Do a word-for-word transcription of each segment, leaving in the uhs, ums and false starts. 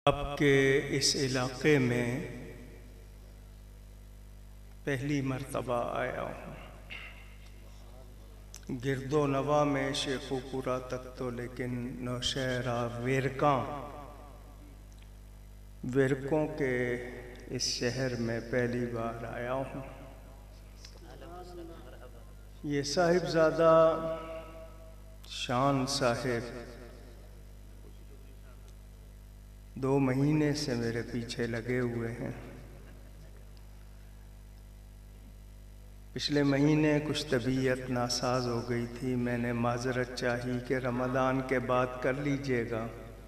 آپ کے اس علاقے میں پہلی مرتبہ آیا ہوں۔ گرد و نواح میں شیخو پورا تک تو، لیکن نوشہرہ ویرکاں ویرکوں کے اس شہر میں پہلی بار آیا ہوں۔ یہ صاحبزادہ شان صاحب دو مہینے سے میرے پیچھے لگے ہوئے ہیں۔ پچھلے مہینے کچھ طبیعت ناساز ہو گئی تھی، میں نے معذرت چاہی کہ رمضان کے بعد کر لیجئے گا۔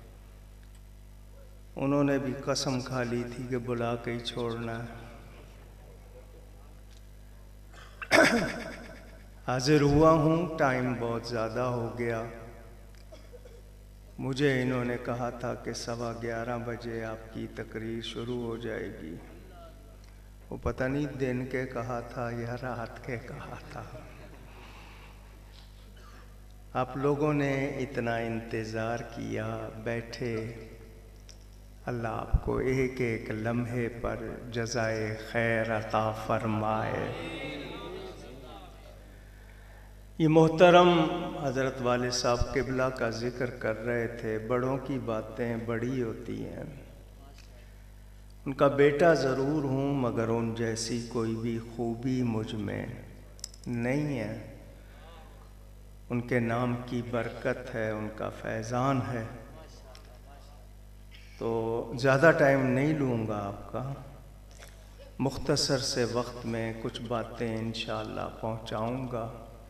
انہوں نے بھی قسم کھا لی تھی کہ بلا کے ہی چھوڑنا ہے۔ حاضر ہوا ہوں، ٹائم بہت زیادہ ہو گیا۔ مجھے انہوں نے کہا تھا کہ سوا گیارہ بجے آپ کی تقریر شروع ہو جائے گی۔ وہ پتہ نہیں دن کے کہا تھا یا رات کے کہا تھا۔ آپ لوگوں نے اتنا انتظار کیا، بیٹھے۔ اللہ آپ کو ایک ایک لمحے پر جزائے خیر عطا فرمائے۔ یہ محترم حضرت والد صاحب قبلہ کا ذکر کر رہے تھے، بڑوں کی باتیں بڑی ہوتی ہیں۔ ان کا بیٹا ضرور ہوں، مگر ان جیسی کوئی بھی خوبی مجھ میں نہیں ہے۔ ان کے نام کی برکت ہے، ان کا فیضان ہے۔ تو زیادہ ٹائم نہیں لوں گا آپ کا، مختصر سے وقت میں کچھ باتیں انشاءاللہ پہنچاؤں گا۔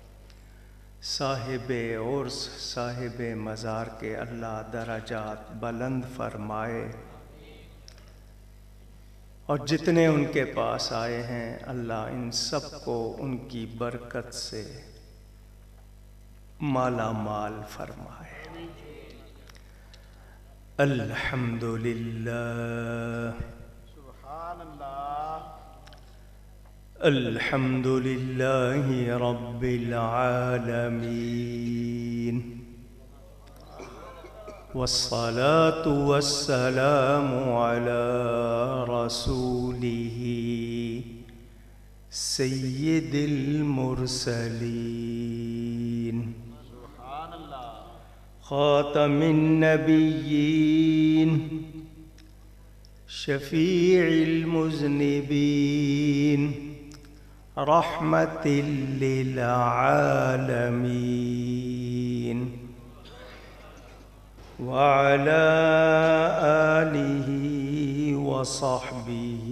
صاحب عرس، صاحب مزار کے اللہ درجات بلند فرمائے، اور جتنے ان کے پاس آئے ہیں اللہ ان سب کو ان کی برکت سے مالا مال فرمائے۔ الحمدللہ سبحان اللہ الحمدللہ رب العالمین، والصلاة والسلام على رسوله سید المرسلین، سبحان اللہ خاتم النبیین، شفیع المذنبین، رحمت للعالمین، وعلى آلہ وصحبہ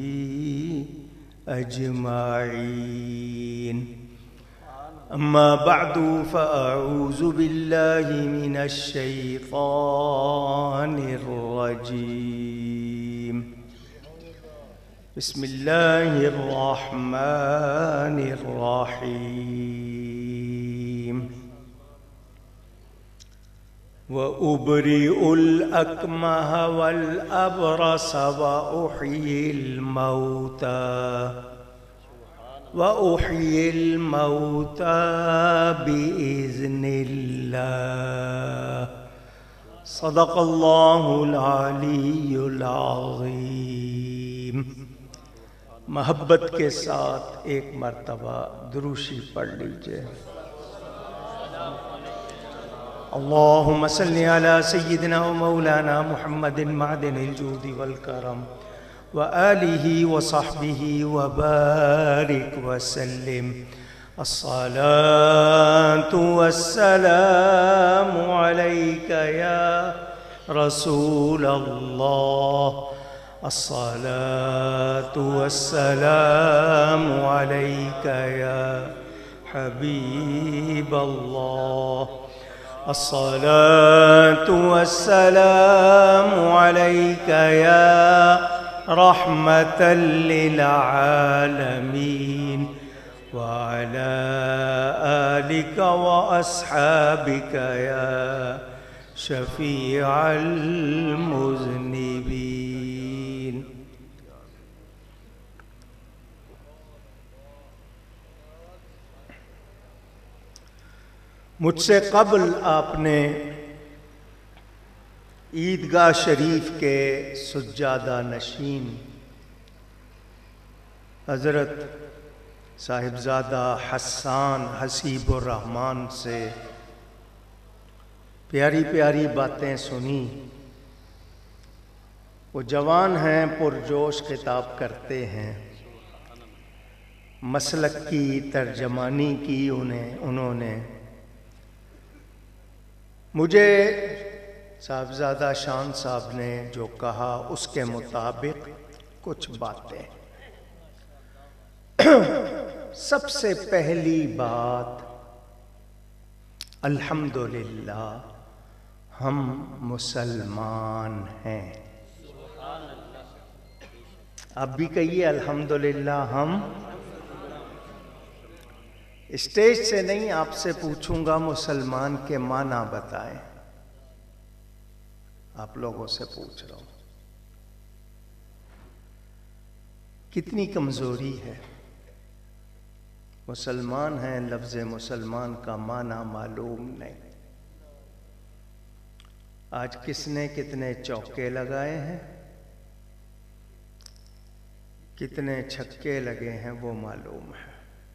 اجمعین۔ اما بعد فاعوذ باللہ من الشیطان الرجیم، بسم اللہ الرحمن الرحیم۔ وَأُبْرِئُ الْأَكْمَهَ وَالْأَبْرَصَ وَأُحْيِي الْمَوْتَى وَأُحْيِي الْمَوْتَى بِإِذْنِ اللَّهِ، صدق اللہ العلی العظیم۔ محبت کے ساتھ ایک مرتبہ دروشی پڑھ لیجئے۔ اللہم صلی علی سیدنا و مولانا محمد معدن الجود والکرم وآلہ وصحبہ وبارک وسلم۔ الصلاة والسلام علیک یا رسول اللہ، الصلاة والسلام علیک یا حبیب اللہ، الصلاة والسلام علیک یا رحمة للعالمین، وعلى آلك وأصحابك يا شفيع المذنبين۔ مجھ سے قبل آپ نے عیدگاہ شریف کے سجادہ نشین حضرت صاحبزادہ حسان حسیب الرحمان سے پیاری پیاری باتیں سنی. وہ جوان ہیں، پرجوش خطاب کرتے ہیں، مسلک کی ترجمانی کی انہیں انہوں نے. مجھے صاحبزادہ شان صاحب نے جو کہا اس کے مطابق کچھ باتیں. سب سے پہلی بات، الحمدللہ ہم مسلمان ہیں. آپ بھی کہیے الحمدللہ ہم. اسٹیج سے نہیں، آپ سے پوچھوں گا مسلمان کے معنی بتائیں. آپ لوگوں سے پوچھ رہا ہوں. کتنی کمزوری ہے. مسلمان ہیں، لفظ مسلمان کا معنی معلوم نہیں. آج کس نے کتنے چوکے لگائے ہیں، کتنے چھکے لگے ہیں وہ معلوم ہے.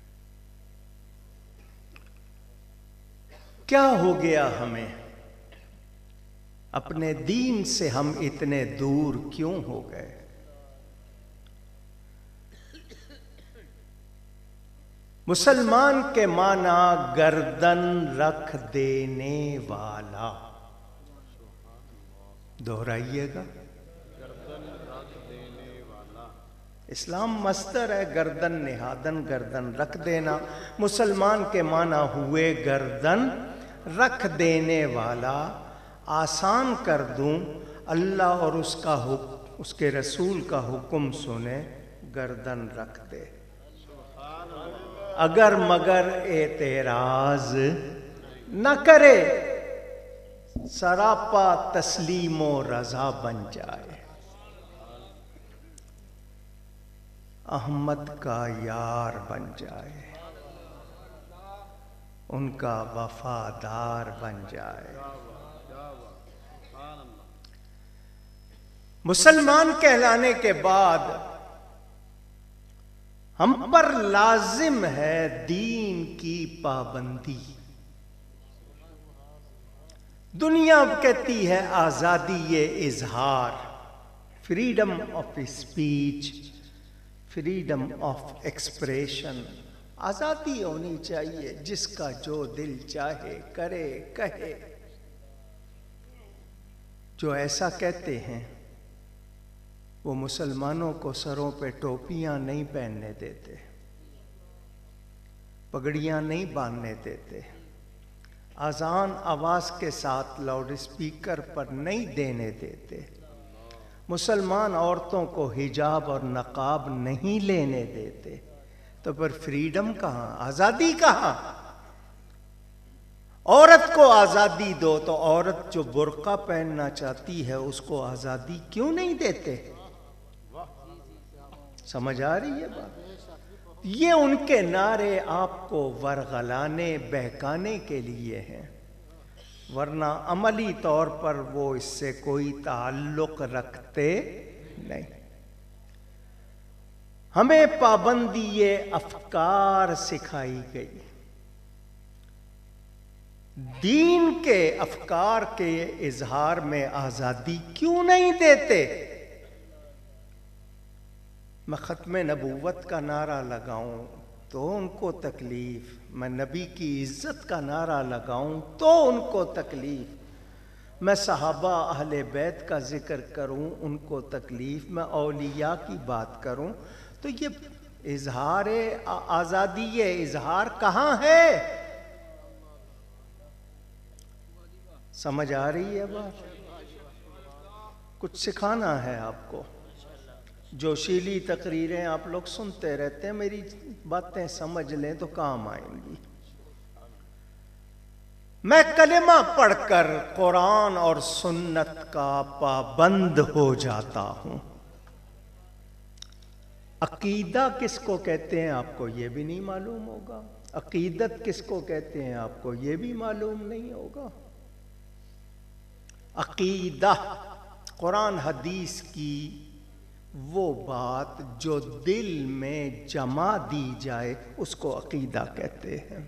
کیا ہو گیا ہمیں؟ اپنے دین سے ہم اتنے دور کیوں ہو گئے؟ مسلمان کے معنی گردن رکھ دینے والا. دہرائیے گا. اسلام مصدر ہے، گردن نہادن، گردن رکھ دینا. مسلمان کے معنی ہوئے گردن رکھ دینے والا. آسان کر دوں، اللہ اور اس کا حکم، اس کے رسول کا حکم سنے، گردن رکھ دے. اگر مگر اعتراض نہ کرے، سراپا تسلیم و رضا بن جائے. احمد کا یار بن جائے، ان کا وفادار بن جائے. مسلمان کہلانے کے بعد ہم پر لازم ہے دین کی پابندی. دنیا کہتی ہے آزادی اظہار، freedom of speech, freedom of expression. آزادی ہونی چاہیے، جس کا جو دل چاہے کرے کہے. جو ایسا کہتے ہیں وہ مسلمانوں کو سروں پہ ٹوپیاں نہیں پہننے دیتے، پگڑیاں نہیں باندھنے دیتے، اذان آواز کے ساتھ لاؤڈ اسپیکر پر نہیں دینے دیتے، مسلمان عورتوں کو حجاب اور نقاب نہیں لینے دیتے. تو پھر فریڈم کہاں، آزادی کہاں؟ عورت کو آزادی دو تو عورت جو برقع پہننا چاہتی ہے اس کو آزادی کیوں نہیں دیتے؟ سمجھ آ رہی ہے بات؟ یہ ان کے نعرے آپ کو ورغلانے بہکانے کے لیے ہیں، ورنہ عملی طور پر وہ اس سے کوئی تعلق رکھتے نہیں. ہمیں پابندی افکار سکھائی گئی. دین کے افکار کے اظہار میں آزادی کیوں نہیں دیتے؟ میں ختم نبوت کا نعرہ لگاؤں تو ان کو تکلیف، میں نبی کی عزت کا نعرہ لگاؤں تو ان کو تکلیف، میں صحابہ اہل بیت کا ذکر کروں ان کو تکلیف، میں اولیاء کی بات کروں تو یہ اظہار آزادی، یہ اظہار کہاں ہے؟ سمجھ آ رہی ہے بات؟ کچھ سکھانا ہے آپ کو. جوشیلی تقریریں آپ لوگ سنتے رہتے ہیں، میری باتیں سمجھ لیں تو کام آئیں گی. میں کلمہ پڑھ کر قرآن اور سنت کا پابند ہو جاتا ہوں. عقیدہ کس کو کہتے ہیں آپ کو یہ بھی نہیں معلوم ہوگا. عقیدت کس کو کہتے ہیں آپ کو یہ بھی معلوم نہیں ہوگا. عقیدہ قرآن حدیث کی وہ بات جو دل میں جما دی جائے اس کو عقیدہ کہتے ہیں۔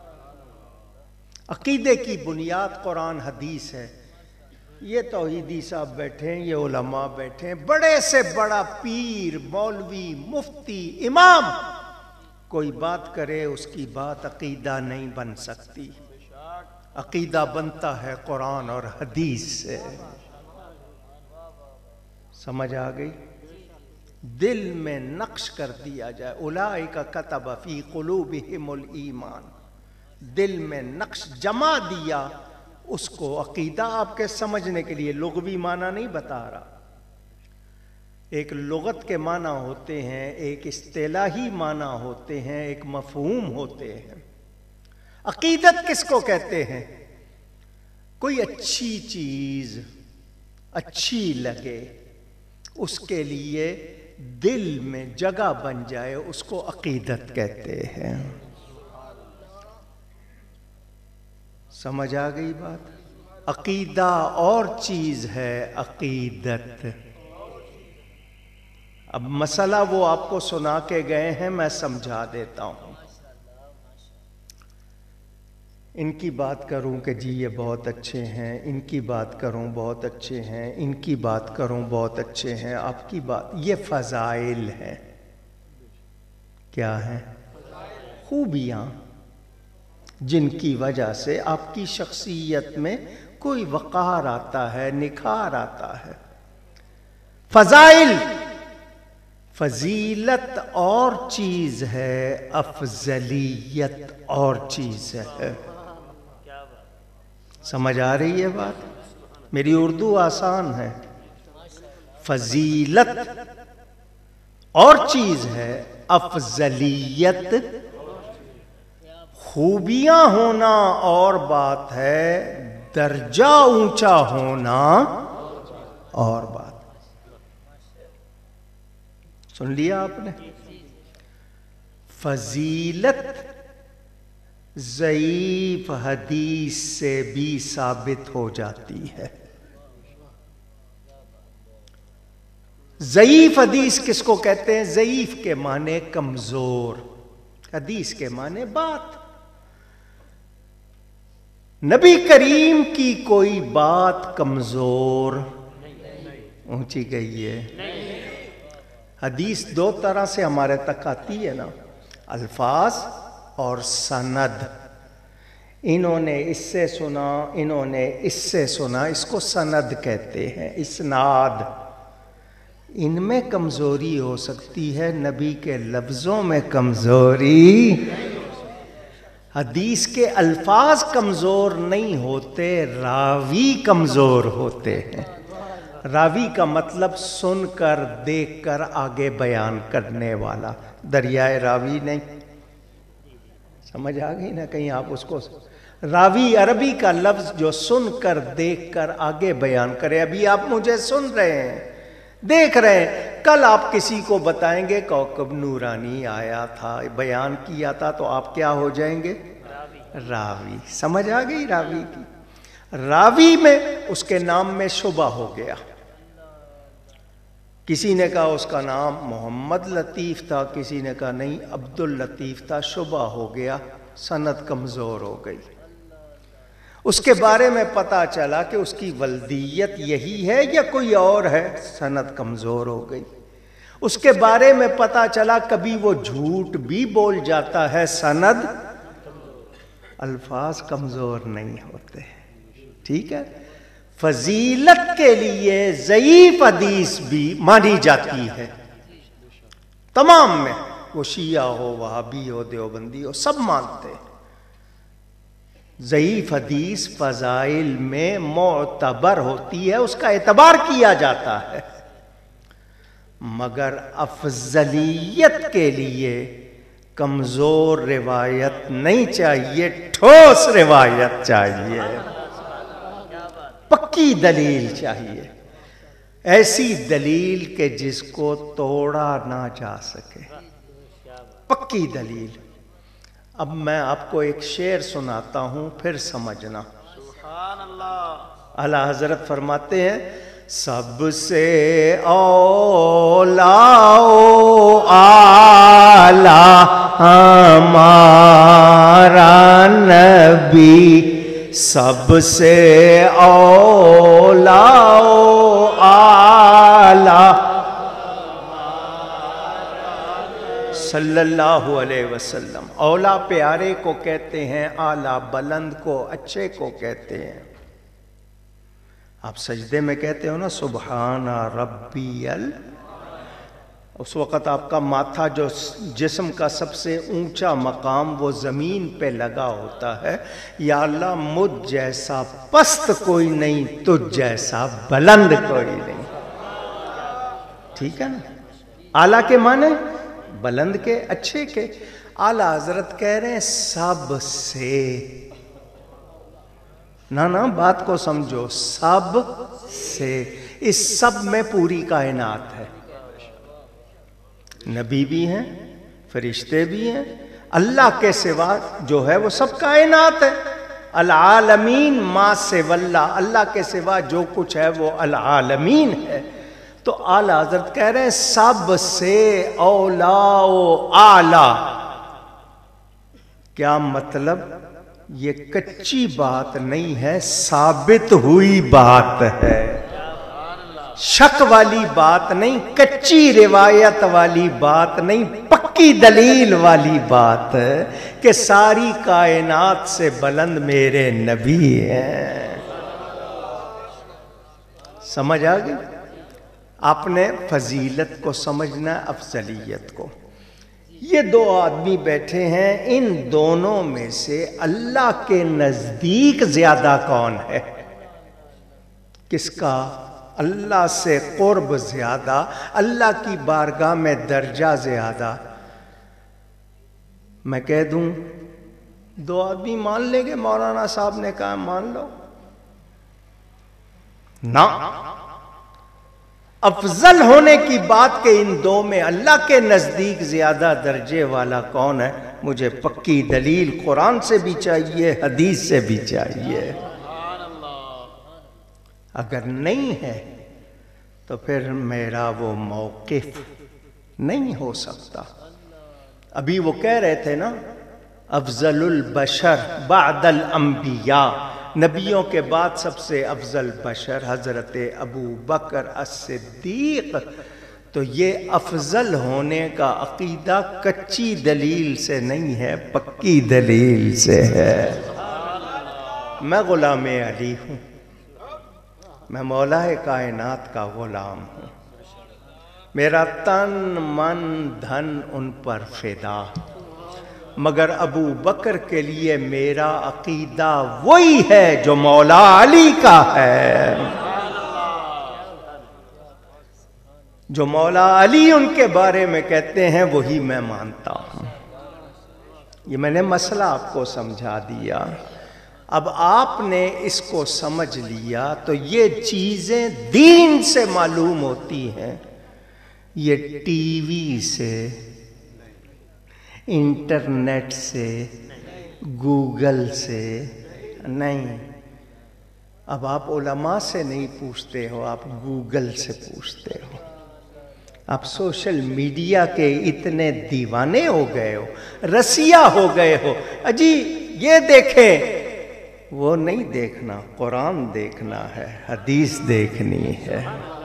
عقیدے کی بنیاد قرآن حدیث ہے۔ یہ توحیدی صاحب بیٹھے ہیں، یہ علماء بیٹھے ہیں، بڑے سے بڑا پیر، مولوی، مفتی، امام کوئی بات کرے اس کی بات عقیدہ نہیں بن سکتی۔ عقیدہ بنتا ہے قرآن اور حدیث سے۔ سمجھ آ گئی؟ دل میں نقش کر دیا جائے، اولئک کتب فی قلوبہم الایمان، دل میں نقش جما دیا، اس کو عقیدہ آپ کے سمجھنے کے لیے لغوی معنی نہیں بتا رہا۔ ایک لغت کے معنی ہوتے ہیں، ایک اصطلاحی معنی ہوتے ہیں، ایک مفہوم ہوتے ہیں۔ عقیدت کس کو کہتے ہیں؟ کوئی اچھی چیز اچھی لگے، اس کے لیے دل میں جگہ بن جائے، اس کو عقیدت کہتے ہیں۔ سمجھ آ گئی بات؟ عقیدہ اور چیز ہے، عقیدت۔ اب مسئلہ وہ آپ کو سنا کے گئے ہیں، میں سمجھا دیتا ہوں۔ ان کی بات کروں کہ جی یہ بہت اچھے ہیں، ان کی بات کروں بہت اچھے ہیں، ان کی بات کروں بہت اچھے ہیں، آپ کی بات، یہ فضائل ہیں۔ کیا ہیں؟ خوبیاں جن کی وجہ سے آپ کی شخصیت میں کوئی وقار آتا ہے، نکھار آتا ہے۔ فضائل، فضیلت اور چیز ہے، افضلیت اور چیز ہے۔ سمجھ آ رہی ہے بات؟ میری اردو آسان ہے۔ فضیلت اور چیز ہے، افضلیت خوبیاں ہونا اور بات ہے، درجہ اونچا ہونا اور بات۔ سن لیا آپ نے؟ فضیلت ضعیف حدیث سے بھی ثابت ہو جاتی ہے۔ ضعیف حدیث کس کو کہتے ہیں؟ ضعیف کے معنی کمزور، حدیث کے معنی بات۔ نبی کریم کی کوئی بات کمزور اونچی گئی ہے؟ حدیث دو طرح سے ہمارے تک آتی ہے نا، الفاظ اور سند۔ انہوں نے اس سے سنا، انہوں نے اس سے سنا، اس کو سند کہتے ہیں، اسناد۔ ان میں کمزوری ہو سکتی ہے، نبی کے لفظوں میں کمزوری۔ حدیث کے الفاظ کمزور نہیں ہوتے، راوی کمزور ہوتے ہیں۔ راوی کا مطلب سن کر، دیکھ کر آگے بیان کرنے والا، دریائے راوی نہیں۔ سمجھ آ گئی نا؟ کہیں آپ اس کو، راوی عربی کا لفظ جو سن کر، دیکھ کر آگے بیان کرے۔ ابھی آپ مجھے سن رہے ہیں، دیکھ رہے ہیں، کل آپ کسی کو بتائیں گے کوكب نورانی آیا تھا، بیان کیا تھا، تو آپ کیا ہو جائیں گے؟ راوی۔ سمجھ آ گئی راوی کی؟ راوی میں اس کے نام میں شبہ ہو گیا۔ کسی نے کہا اس کا نام محمد لطیف تھا، کسی نے کہا نہیں عبد اللطیف تھا، شبہ ہو گیا، سند کمزور ہو گئی۔ اس کے بارے میں پتا چلا کہ اس کی ولدیت یہی ہے یا کوئی اور ہے، سند کمزور ہو گئی۔ اس کے بارے میں پتا چلا کبھی وہ جھوٹ بھی بول جاتا ہے، سند، الفاظ کمزور نہیں ہوتے۔ ٹھیک ہے؟ فضیلت کے لیے ضعیف حدیث بھی مانی جاتی ہے، تمام میں، وہ شیعہ ہو، وہابی ہو، دیوبندی ہو، سب مانتے ہیں۔ ضعیف حدیث فضائل میں معتبر ہوتی ہے، اس کا اعتبار کیا جاتا ہے، مگر افضلیت کے لیے کمزور روایت نہیں چاہیے، ٹھوس روایت چاہیے، پکی دلیل چاہیے، ایسی دلیل کہ جس کو توڑا نہ جا سکے، پکی دلیل۔ اب میں آپ کو ایک شعر سناتا ہوں، پھر سمجھنا۔ سبحان اللہ۔ आला हजरत फरमाते हैं सबसे औलाओ आला हमारा नबी, सबसे औलाओ आला सल्लल्लाहु अलैहि वसल्लम। औला प्यारे को कहते हैं, आला बुलंद को, अच्छे को कहते हैं। आप सजदे में कहते हो ना सुबहाना रब्बियल, उस वक़्त आपका माथा जो जिस्म का सबसे ऊंचा मकाम वो ज़मीन पे लगा होता है। या अल्लाह मुझ जैसा पस्त कोई नहीं, तुझ जैसा बुलंद कोई नहीं। ठीक है ना? आला के माने बुलंद के, अच्छे के। आला हजरत कह रहे हैं सब से, ना ना बात को समझो, सब से। इस सब में पूरी कायनात है। नबी भी हैं, फरिश्ते भी हैं, अल्लाह के सिवा जो है वो सब कायनात है। अल आलमीन मा से वल्ला, अल्लाह के सिवा जो कुछ है वो अल आलमीन है। तो आला हजरत कह रहे हैं सब से औलाओ आला। क्या मतलब? ये कच्ची बात नहीं है, साबित हुई बात है। शक वाली बात नहीं, कच्ची रिवायत वाली बात नहीं, पक्की दलील वाली बात है कि सारी कायनात से बुलंद मेरे नबी हैं। समझ आ गई? आपने फजीलत को समझना, अफजलियत को। ये दो आदमी बैठे हैं, इन दोनों में से अल्लाह के नजदीक ज्यादा कौन है? किसका अल्लाह से कुर्ब ज्यादा, अल्लाह की बारगाह में दर्जा ज्यादा? मैं कह दूं दो आदमी मान लेंगे, मौलाना साहब ने कहा मान लो ना। अफजल होने की बात के इन दो में अल्लाह के नजदीक ज्यादा दर्जे वाला कौन है? मुझे पक्की दलील कुरान से भी चाहिए, हदीस से भी चाहिए। अगर नहीं है तो फिर मेरा वो मौकिफ नहीं हो सकता। अभी वो कह रहे थे ना, अफजलुल बशर बादल अंबिया, नबियों के बाद सबसे अफजल बशर हजरत अबू बकर as-सिद्दीक। तो ये अफजल होने का अकीदा कच्ची दलील से नहीं है, पक्की दलील से है। मैं गुलाम अली हूं, मैं मौला कायनात का गुलाम हूं। मेरा तन मन धन उन पर फिदा, मगर अबू बकर के लिए मेरा अकीदा वही है जो मौला अली का है। जो मौला अली उनके बारे में कहते हैं वही मैं मानता हूं। ये मैंने मसला आपको समझा दिया। अब आपने इसको समझ लिया तो ये चीजें दीन से मालूम होती हैं, ये टीवी से, इंटरनेट से, गूगल से नहीं। अब आप उलमा से नहीं पूछते हो, आप गूगल से पूछते हो। आप सोशल मीडिया के इतने दीवाने हो गए हो, रसिया हो गए हो। अजी ये देखें, वो नहीं देखना, कुरान देखना है, हदीस देखनी है।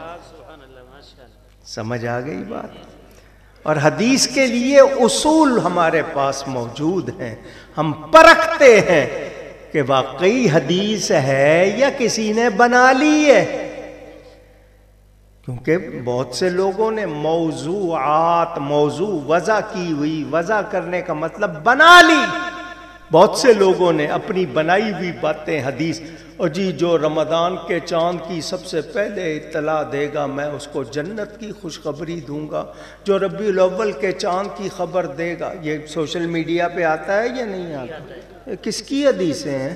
समझ आ गई बात? और हदीस के लिए उसूल हमारे पास मौजूद हैं। हम परखते हैं कि वाकई हदीस है या किसी ने बना ली है। क्योंकि बहुत से लोगों ने मौजूआत, मौजू वज़ा की हुई, वज़ा करने का मतलब बना ली। बहुत से लोगों ने अपनी बनाई हुई बातें हदीस, और जी जो रमज़ान के चांद की सबसे पहले इत्तला देगा मैं उसको जन्नत की खुशखबरी दूंगा, जो रबीउल अव्वल के चांद की खबर देगा। ये सोशल मीडिया पे आता है या नहीं आता? ये किसकी हदीसें हैं?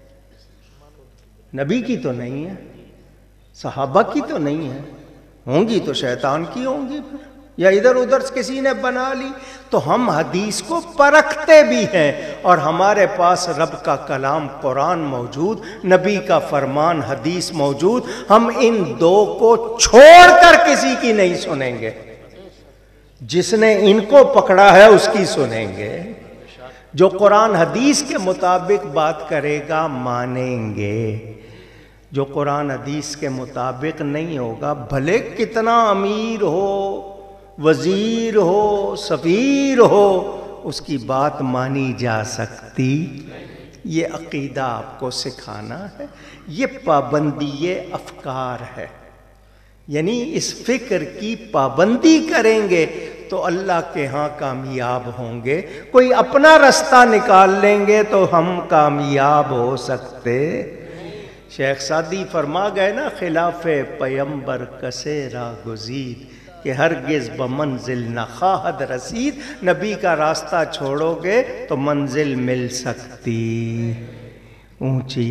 नबी की तो नहीं है, सहाबा की तो नहीं है, होंगी तो शैतान की होंगी। फिर یا ادھر ادھر کسی نے بنا لی، تو ہم حدیث کو پرکھتے بھی ہیں، اور ہمارے پاس رب کا کلام قرآن موجود، نبی کا فرمان حدیث موجود، ہم ان دو کو چھوڑ کر کسی کی نہیں سنیں گے۔ جس نے ان کو پکڑا ہے اس کی سنیں گے، جو قرآن حدیث کے مطابق بات کرے گا مانیں گے، جو قرآن حدیث کے مطابق نہیں ہوگا، بھلے کتنا امیر ہو، وزیر ہو، سفیر ہو، اس کی بات مانی جا سکتی۔ یہ عقیدہ آپ کو سکھانا ہے، یہ پابندی افکار ہے، یعنی اس فکر کی پابندی کریں گے تو اللہ کے ہاں کامیاب ہوں گے۔ کوئی اپنا رستہ نکال لیں گے تو ہم کامیاب ہو سکتے۔ شیخ سعدی فرما گئے نا، خلاف پیمبر کسے را گزید کہ ہرگز بمنزل نہ خواہد رسید۔ نبی کا راستہ چھوڑو گے تو منزل مل سکتی اونچی۔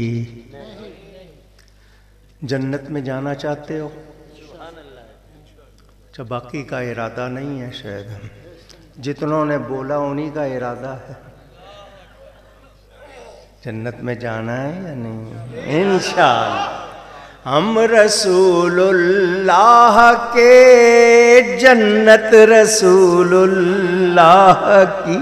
جنت میں جانا چاہتے ہو؟ اچھا، باقی کا ارادہ نہیں ہے شاید، جتنوں نے بولا انہی کا ارادہ ہے۔ جنت میں جانا ہے یا نہیں؟ انشاءاللہ ہم رسول اللہ کے، جنت رسول اللہ کی۔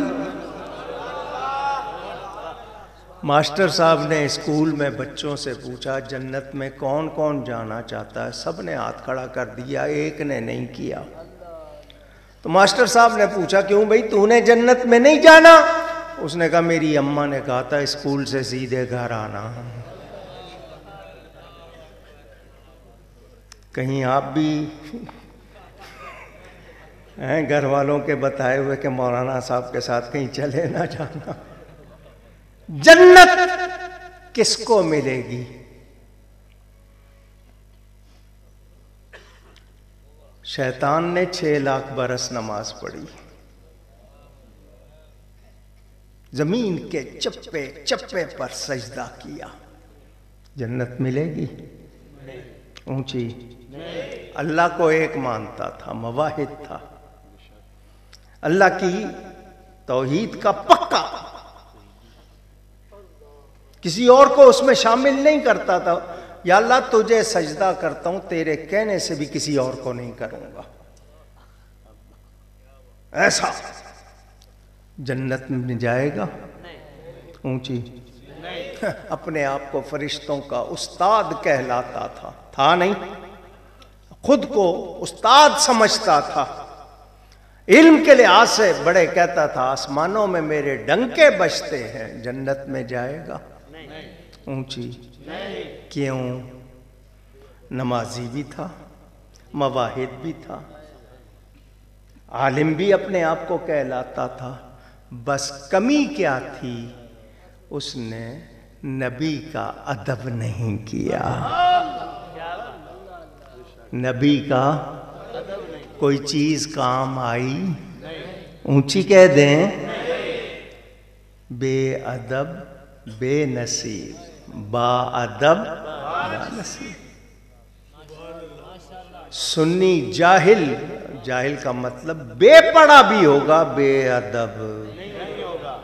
ماسٹر صاحب نے اسکول میں بچوں سے پوچھا جنت میں کون کون جانا چاہتا ہے؟ سب نے ہاتھ کھڑا کر دیا، ایک نے نہیں کیا۔ تو ماسٹر صاحب نے پوچھا کیوں بھائی تو نے جنت میں نہیں جانا؟ اس نے کہا میری اماں نے کہا تھا اسکول سے سیدھے گھر آنا۔ کہیں آپ بھی ہیں گھر والوں کے بتائے ہوئے کہ مولانا صاحب کے ساتھ کہیں چلے نہ جانا۔ جنت کس کو ملے گی؟ شیطان نے چھ لاکھ برس نماز پڑھی، زمین کے چپے چپے پر سجدہ کیا، جنت ملے گی؟ اونچی۔ اللہ کو ایک مانتا تھا، مواحد تھا، اللہ کی توحید کا پکا، کسی اور کو اس میں شامل نہیں کرتا تھا۔ یا اللہ تجھے سجدہ کرتا ہوں، تیرے کہنے سے بھی کسی اور کو نہیں کروں گا، ایسا۔ جنت میں جائے گا؟ اونچی۔ اپنے آپ کو فرشتوں کا استاد کہلاتا تھا، تھا نہیں؟ خود کو استاد سمجھتا تھا، علم کے لحاظ سے بڑے کہتا تھا آسمانوں میں میرے ڈنکے بجتے ہیں۔ جنت میں جائے گا؟ اونچی۔ کیوں؟ نمازی بھی تھا، مواحد بھی تھا، عالم بھی اپنے آپ کو کہلاتا تھا، بس کمی کیا تھی؟ اس نے نبی کا ادب نہیں کیا۔ نبی کا کوئی چیز کام آئی؟ اونچی کہہ دیں، بے ادب بے نصیب، با ادب با نصیب۔ سنی جاہل، جاہل کا مطلب بے پڑھا بھی ہوگا، بے ادب نہیں ہوگا۔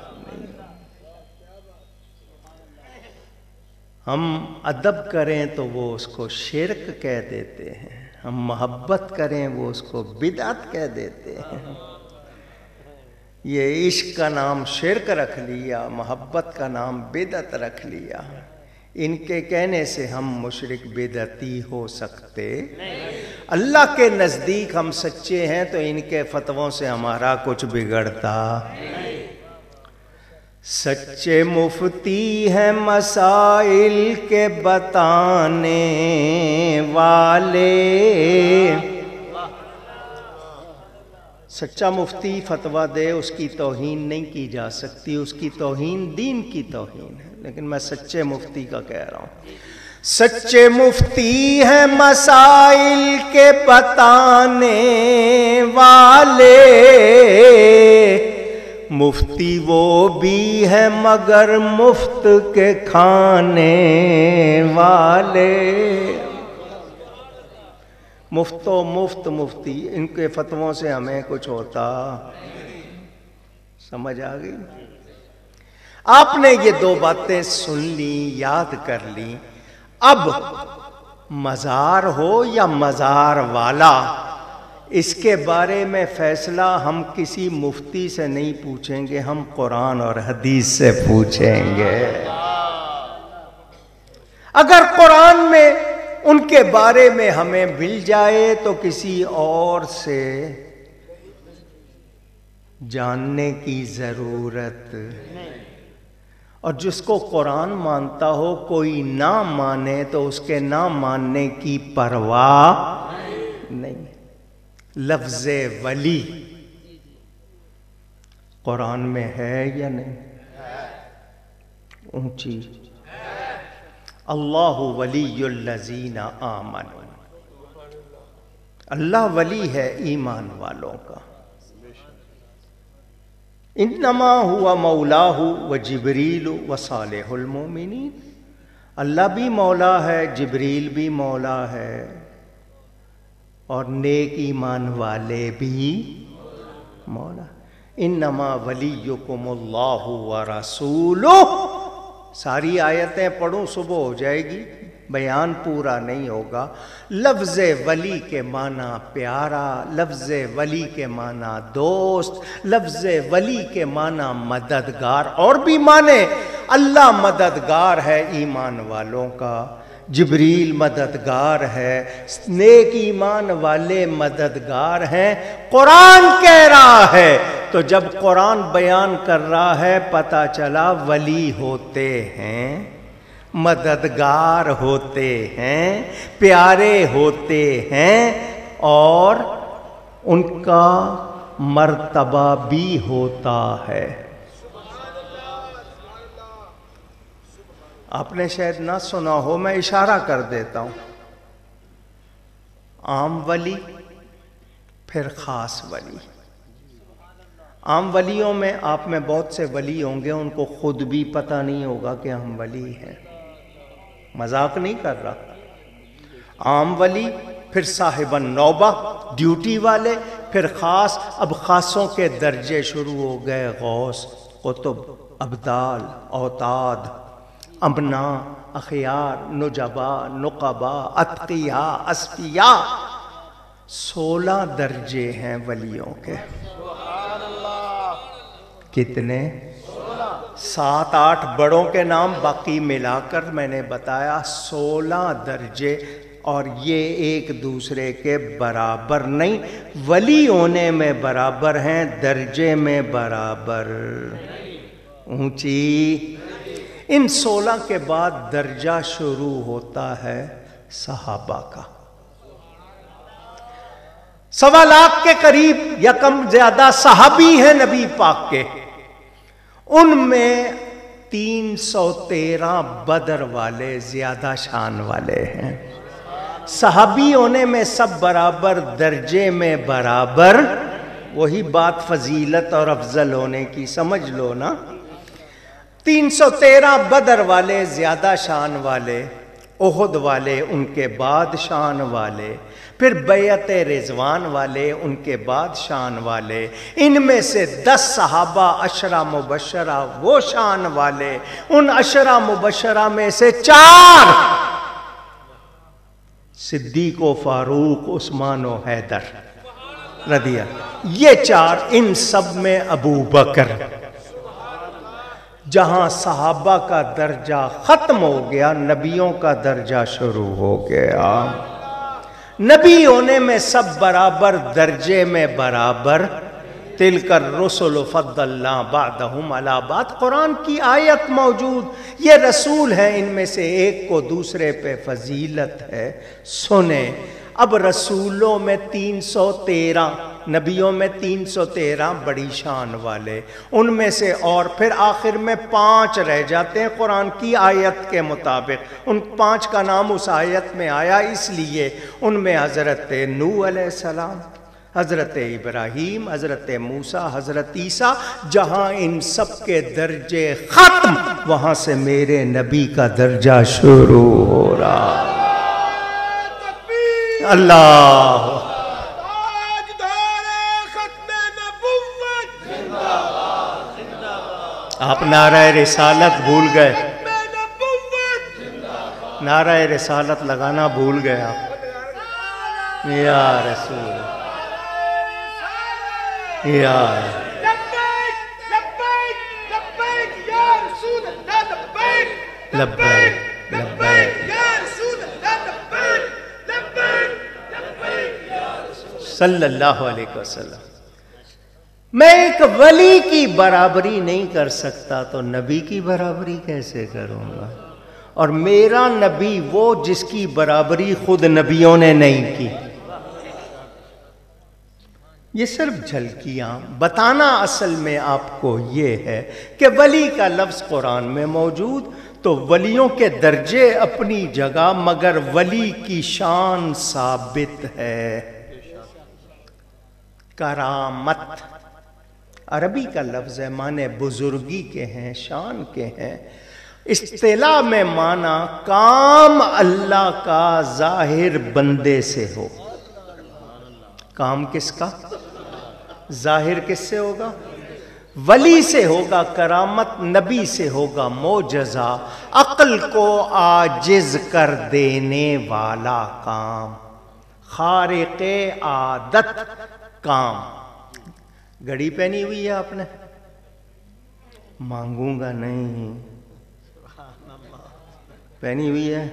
ہم ادب کریں تو وہ اس کو شرک کہہ دیتے ہیں، ہم محبت کریں وہ اس کو بدعت کہہ دیتے ہیں۔ یہ عشق کا نام شرک رکھ لیا، محبت کا نام بدعت رکھ لیا۔ ان کے کہنے سے ہم مشرک بدعتی ہو سکتے؟ اللہ کے نزدیک ہم سچے ہیں تو ان کے فتووں سے ہمارا کچھ بگڑتا؟ سچے مفتی ہیں مسائل کے بتانے والے۔ سچا مفتی فتویٰ دے، اس کی توہین نہیں کی جا سکتی، اس کی توہین دین کی توہین ہے، لیکن میں سچے مفتی کا کہہ رہا ہوں۔ سچے مفتی ہیں مسائل کے بتانے والے، مفتی وہ بھی ہے مگر مفت کے کھانے والے۔ مفت و مفت مفتی، ان کے فتووں سے ہمیں کچھ ہوتا؟ سمجھ آ گئی؟ آپ نے یہ دو باتیں سن لی، یاد کر لی. اب مزار ہو یا مزار والا، اس کے بارے میں فیصلہ ہم کسی مفتی سے نہیں پوچھیں گے، ہم قرآن اور حدیث سے پوچھیں گے. اگر قرآن میں ان کے بارے میں ہمیں مل جائے تو کسی اور سے جاننے کی ضرورت نہیں، اور جس کو قرآن مانتا ہو کوئی نہ مانے تو اس کے نہ ماننے کی پرواہ نہیں. لفظ ولی قرآن میں ہے یا نہیں؟ اونچی. اللہ ولی الذین آمنوا، اللہ ولی ہے ایمان والوں کا. انما ہوا مولاہ وجبریل وصالح المؤمنین، اللہ بھی مولا ہے، جبریل بھی مولا ہے، اور نیک ایمان والے بھی مولا. انما ولیکم اللہ ورسولہ. ساری آیتیں پڑھوں صبح ہو جائے گی، بیان پورا نہیں ہوگا. لفظ ولی کے معنی پیارا، لفظ ولی کے معنی دوست، لفظ ولی کے معنی مددگار، اور بھی معنی. اللہ مددگار ہے ایمان والوں کا، جبریل مددگار ہے، نیک ایمان والے مددگار ہیں. قرآن کہہ رہا ہے تو جب قرآن بیان کر رہا ہے پتہ چلا ولی ہوتے ہیں، مددگار ہوتے ہیں، پیارے ہوتے ہیں، اور ان کا مرتبہ بھی ہوتا ہے. آپ نے شاید نہ سنا ہو، میں اشارہ کر دیتا ہوں. عام ولی، پھر خاص ولی. عام ولیوں میں آپ میں بہت سے ولی ہوں گے، ان کو خود بھی پتہ نہیں ہوگا کہ ہم ولی ہیں. مذاق نہیں کر رہا. عام ولی، پھر صاحب النوبہ ڈیوٹی والے، پھر خاص. اب خاصوں کے درجے شروع ہو گئے، غوث، قطب، ابدال، اوتاد، امنا، اخیار، نجبا، نقبا، اتقیاء، اصفیاء. سولہ درجے ہیں ولیوں کے. کتنے؟ سات آٹھ بڑوں کے نام، باقی ملا کر میں نے بتایا سولہ درجے، اور یہ ایک دوسرے کے برابر نہیں. ولی ہونے میں برابر ہیں، درجے میں برابر. اونچی. ان سولہ کے بعد درجہ شروع ہوتا ہے صحابہ کا. سوا لاکھ کے قریب یا کم زیادہ صحابی ہیں نبی پاک کے. ان میں تین سو تیرہ بدر والے زیادہ شان والے ہیں. صحابی ہونے میں سب برابر، درجے میں برابر. وہی بات فضیلت اور افضل ہونے کی، سمجھ لو نا. تین سو تیرہ بدر والے زیادہ شان والے، احد والے ان کے بعد شان والے، پھر بیعت رضوان والے ان کے بعد شان والے. ان میں سے دس صحابہ عشرہ مبشرہ وہ شان والے. ان عشرہ مبشرہ میں سے چار، صدیق و فاروق، عثمان و حیدر رضی اللہ، یہ چار. ان سب میں ابو بکر. جہاں صحابہ کا درجہ ختم ہو گیا، نبیوں کا درجہ شروع ہو گیا. نبی ہونے میں سب برابر، درجے میں برابر. تلک الرسل فضلنا بعضهم علی بعض. قرآن کی آیت موجود. یہ رسول ہیں، ان میں سے ایک کو دوسرے پہ فضیلت ہے. سنیں، اب رسولوں میں تین سو تیرہ، نبیوں میں تین سو تیرہ بڑی شان والے، ان میں سے، اور پھر آخر میں پانچ رہ جاتے ہیں قرآن کی آیت کے مطابق. ان پانچ کا نام اس آیت میں آیا اس لیے. ان میں حضرت نوح علیہ السلام، حضرت ابراہیم، حضرت موسیٰ، حضرت عیسیٰ. جہاں ان سب کے درجے ختم، وہاں سے میرے نبی کا درجہ شروع ہو رہا. اللہ آپ نعرہ رسالت بھول گئے، نعرہ رسالت لگانا بھول گئے آپ. یا رسول یا لبیک لبیک صلی اللہ علیہ وسلم. میں ایک ولی کی برابری نہیں کر سکتا تو نبی کی برابری کیسے کروں گا؟ اور میرا نبی وہ جس کی برابری خود نبیوں نے نہیں کی. یہ صرف جھلکیاں بتانا اصل میں آپ کو یہ ہے کہ ولی کا لفظ قرآن میں موجود تو ولیوں کے درجے اپنی جگہ، مگر ولی کی شان ثابت ہے. کرامت عربی کا لفظ ہے، معنی بزرگی کے ہیں، شان کے ہیں. اصطلاح میں معنی کام اللہ کا ظاہر بندے سے ہو. کام کس کا؟ ظاہر کس سے ہوگا؟ ولی سے ہوگا. کرامت نبی سے ہوگا. معجزہ عقل کو عاجز کر دینے والا کام، خارق عادت کام. گھڑی پہنی ہوئی ہے آپ نے، مانگوں گا نہیں. پہنی ہوئی ہے،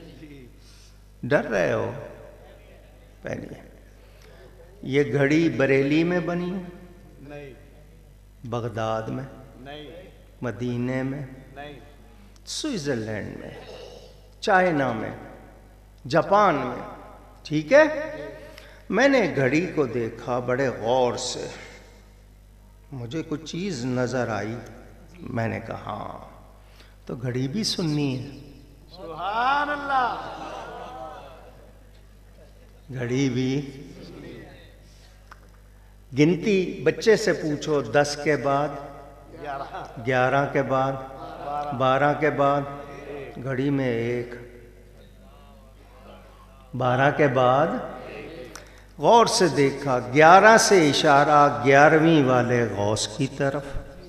ڈر رہے ہو؟ پہنی ہے. یہ گھڑی بریلی میں بنی ہے؟ نہیں. بغداد میں؟ نہیں. مدینے میں؟ نہیں. سوئٹزرلینڈ میں، چائنا میں، جاپان میں. ٹھیک ہے. میں نے گھڑی کو دیکھا بڑے غور سے، مجھے کچھ چیز نظر آئی. میں نے کہا ہاں تو گھڑی بھی سننی ہے. سبحان اللہ. گھڑی بھی گنتی بچے سے پوچھو، دس کے بعد، گیارہ کے بعد، بارہ کے بعد، گھڑی میں ایک. بارہ کے بعد غور سے دیکھا، گیارہ سے اشارہ گیارہویں والے غوث کی طرف،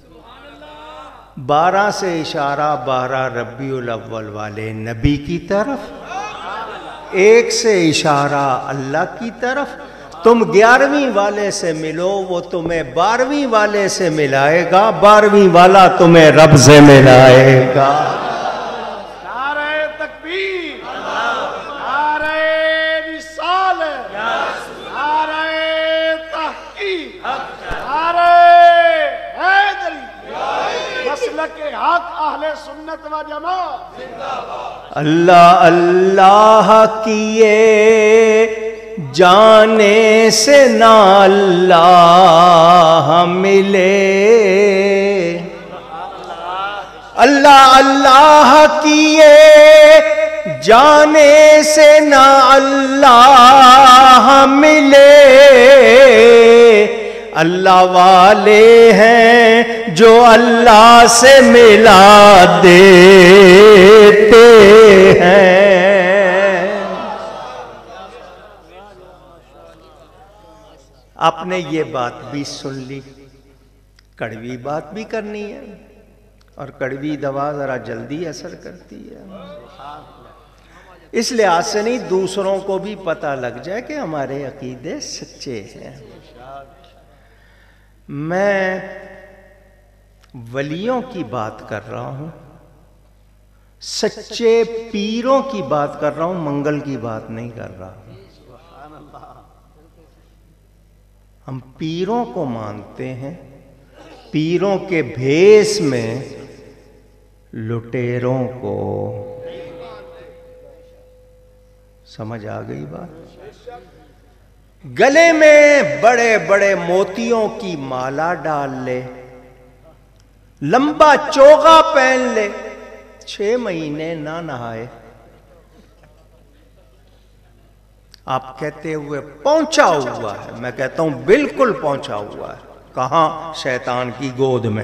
بارہ سے اشارہ بارہ ربیع الاول والے نبی کی طرف، ایک سے اشارہ اللہ کی طرف. تم گیارہویں والے سے ملو، وہ تمہیں بارہویں والے سے ملائے گا، بارہویں والا تمہیں رب سے ملائے گا. نعرہ تکبیر، نعرہ رسالت، نعرہ تحقیق، نعرہ حیدری، مسلک حق اہل سنت و جماعت. اللہ اللہ کیے جانے سے نہ اللہ ملے، اللہ اللہ کیے جانے سے نہ اللہ ملے. اللہ والے ہیں جو اللہ سے ملا دیتے ہیں. آپ نے یہ بات بھی سن لی، کڑوی بات بھی کرنی ہے، اور کڑوی دوا ذرا جلدی اثر کرتی ہے. اس لحاظ سے نہیں، دوسروں کو بھی پتہ لگ جائے کہ ہمارے عقیدے سچے ہیں. میں ولیوں کی بات کر رہا ہوں، سچے پیروں کی بات کر رہا ہوں، منگل کی بات نہیں کر رہا ہوں. ہم پیروں کو مانتے ہیں، پیروں کے بھیس میں لٹیروں کو. سمجھ آ گئی بات؟ گلے میں بڑے بڑے موتیوں کی مالا ڈال لے، لمبا چوغا پہن لے، چھ مہینے نہ نہائے. آپ کہتے ہوئے پہنچا ہوا ہے، میں کہتا ہوں بالکل پہنچا ہوا ہے. کہاں؟ شیطان کی گود میں.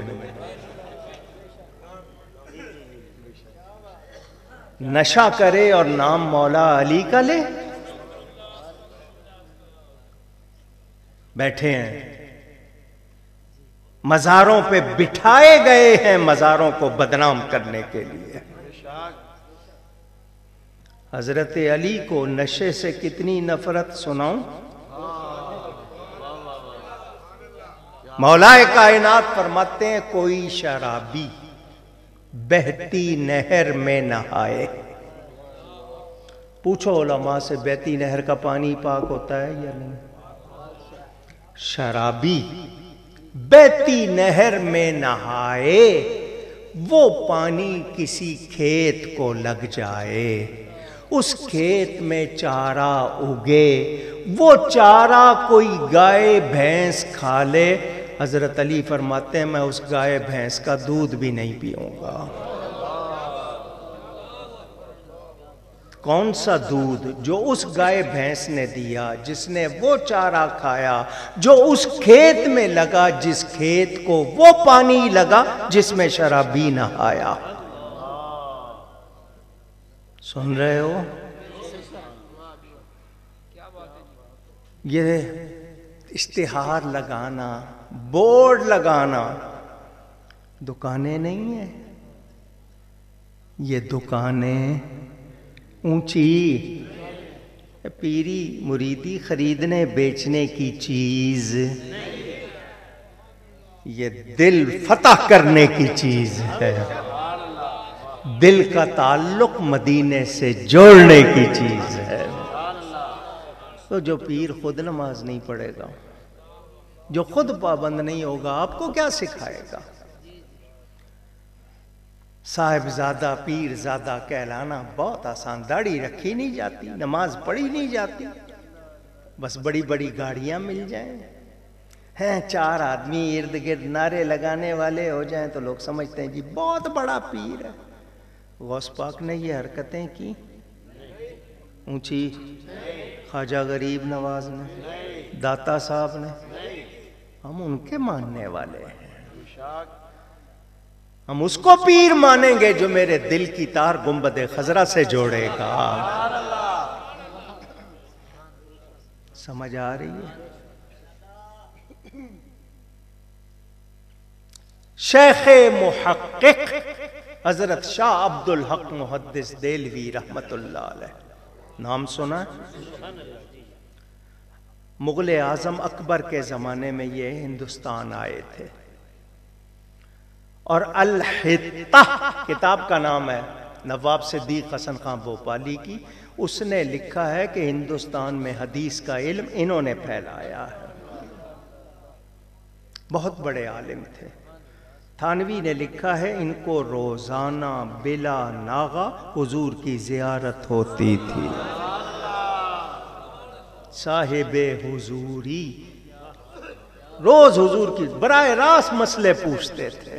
نشہ کرے اور نام مولا علی کا لے. بیٹھے ہیں، مزاروں پہ بٹھائے گئے ہیں مزاروں کو بدنام کرنے کے لیے۔ حضرت علی کو نشے سے کتنی نفرت سناؤں؟ مولا کائنات فرماتے ہیں کوئی شرابی بہتی نہر میں نہائے۔ پوچھو علماء سے بہتی نہر کا پانی پاک ہوتا ہے یا نہیں؟ شرابی بہتی نہر میں نہائے، وہ پانی کسی کھیت کو لگ جائے، اس کھیت میں چارہ اگے، وہ چارہ کوئی گائے بھینس کھا لے، حضرت علی فرماتے ہیں میں اس گائے بھینس کا دودھ بھی نہیں پیوں گا۔ کون سا دودھ؟ جو اس گائے بھینس نے دیا، جس نے وہ چارہ کھایا، جو اس کھیت میں لگا، جس کھیت کو وہ پانی لگا جس میں شرابی نہایا۔ سن رہے ہو؟ یہ اشتہار لگانا، بورڈ لگانا دکانیں نہیں ہیں، یہ دکانیں اونچی پیری مریدی خریدنے بیچنے کی چیز، یہ دل فتح کرنے کی چیز ہے، دل کا تعلق مدینے سے جوڑنے کی چیز ہے۔ تو جو پیر خود نماز نہیں پڑھے گا، جو خود پابند نہیں ہوگا، آپ کو کیا سکھائے گا؟ صاحب زادہ پیر زادہ کہلانا بہت آسان، داڑھی رکھی نہیں جاتی، نماز پڑھی نہیں جاتی، بس بڑی بڑی گاڑیاں مل جائیں، ہیں چار آدمی ارد گرد نعرے لگانے والے ہو جائیں تو لوگ سمجھتے ہیں جی بہت بڑا پیر ہے۔ غوث پاک نے یہ حرکتیں کی؟ اونچی خواجہ غریب نواز نے، داتا صاحب نے، ہم ان کے ماننے والے ہیں، ہم اس کو پیر مانیں گے جو میرے دل کی تار گنبد خضرا سے جوڑے گا۔ سمجھ آ رہی ہے؟ شیخ محقق حضرت شاہ عبد الحق محدث دہلوی رحمت اللہ علیہ، نام سنا؟ مغل اعظم اکبر کے زمانے میں یہ ہندوستان آئے تھے، اور الحطہ کتاب کا نام ہے، نواب صدیق حسن خان بھوپالی کی، اس نے لکھا ہے کہ ہندوستان میں حدیث کا علم انہوں نے پھیلایا ہے، بہت بڑے عالم تھے۔ تھانوی نے لکھا ہے ان کو روزانہ بلا ناغہ حضور کی زیارت ہوتی تھی، صاحب حضوری روز حضور کی براہ راست مسئلے پوچھتے تھے۔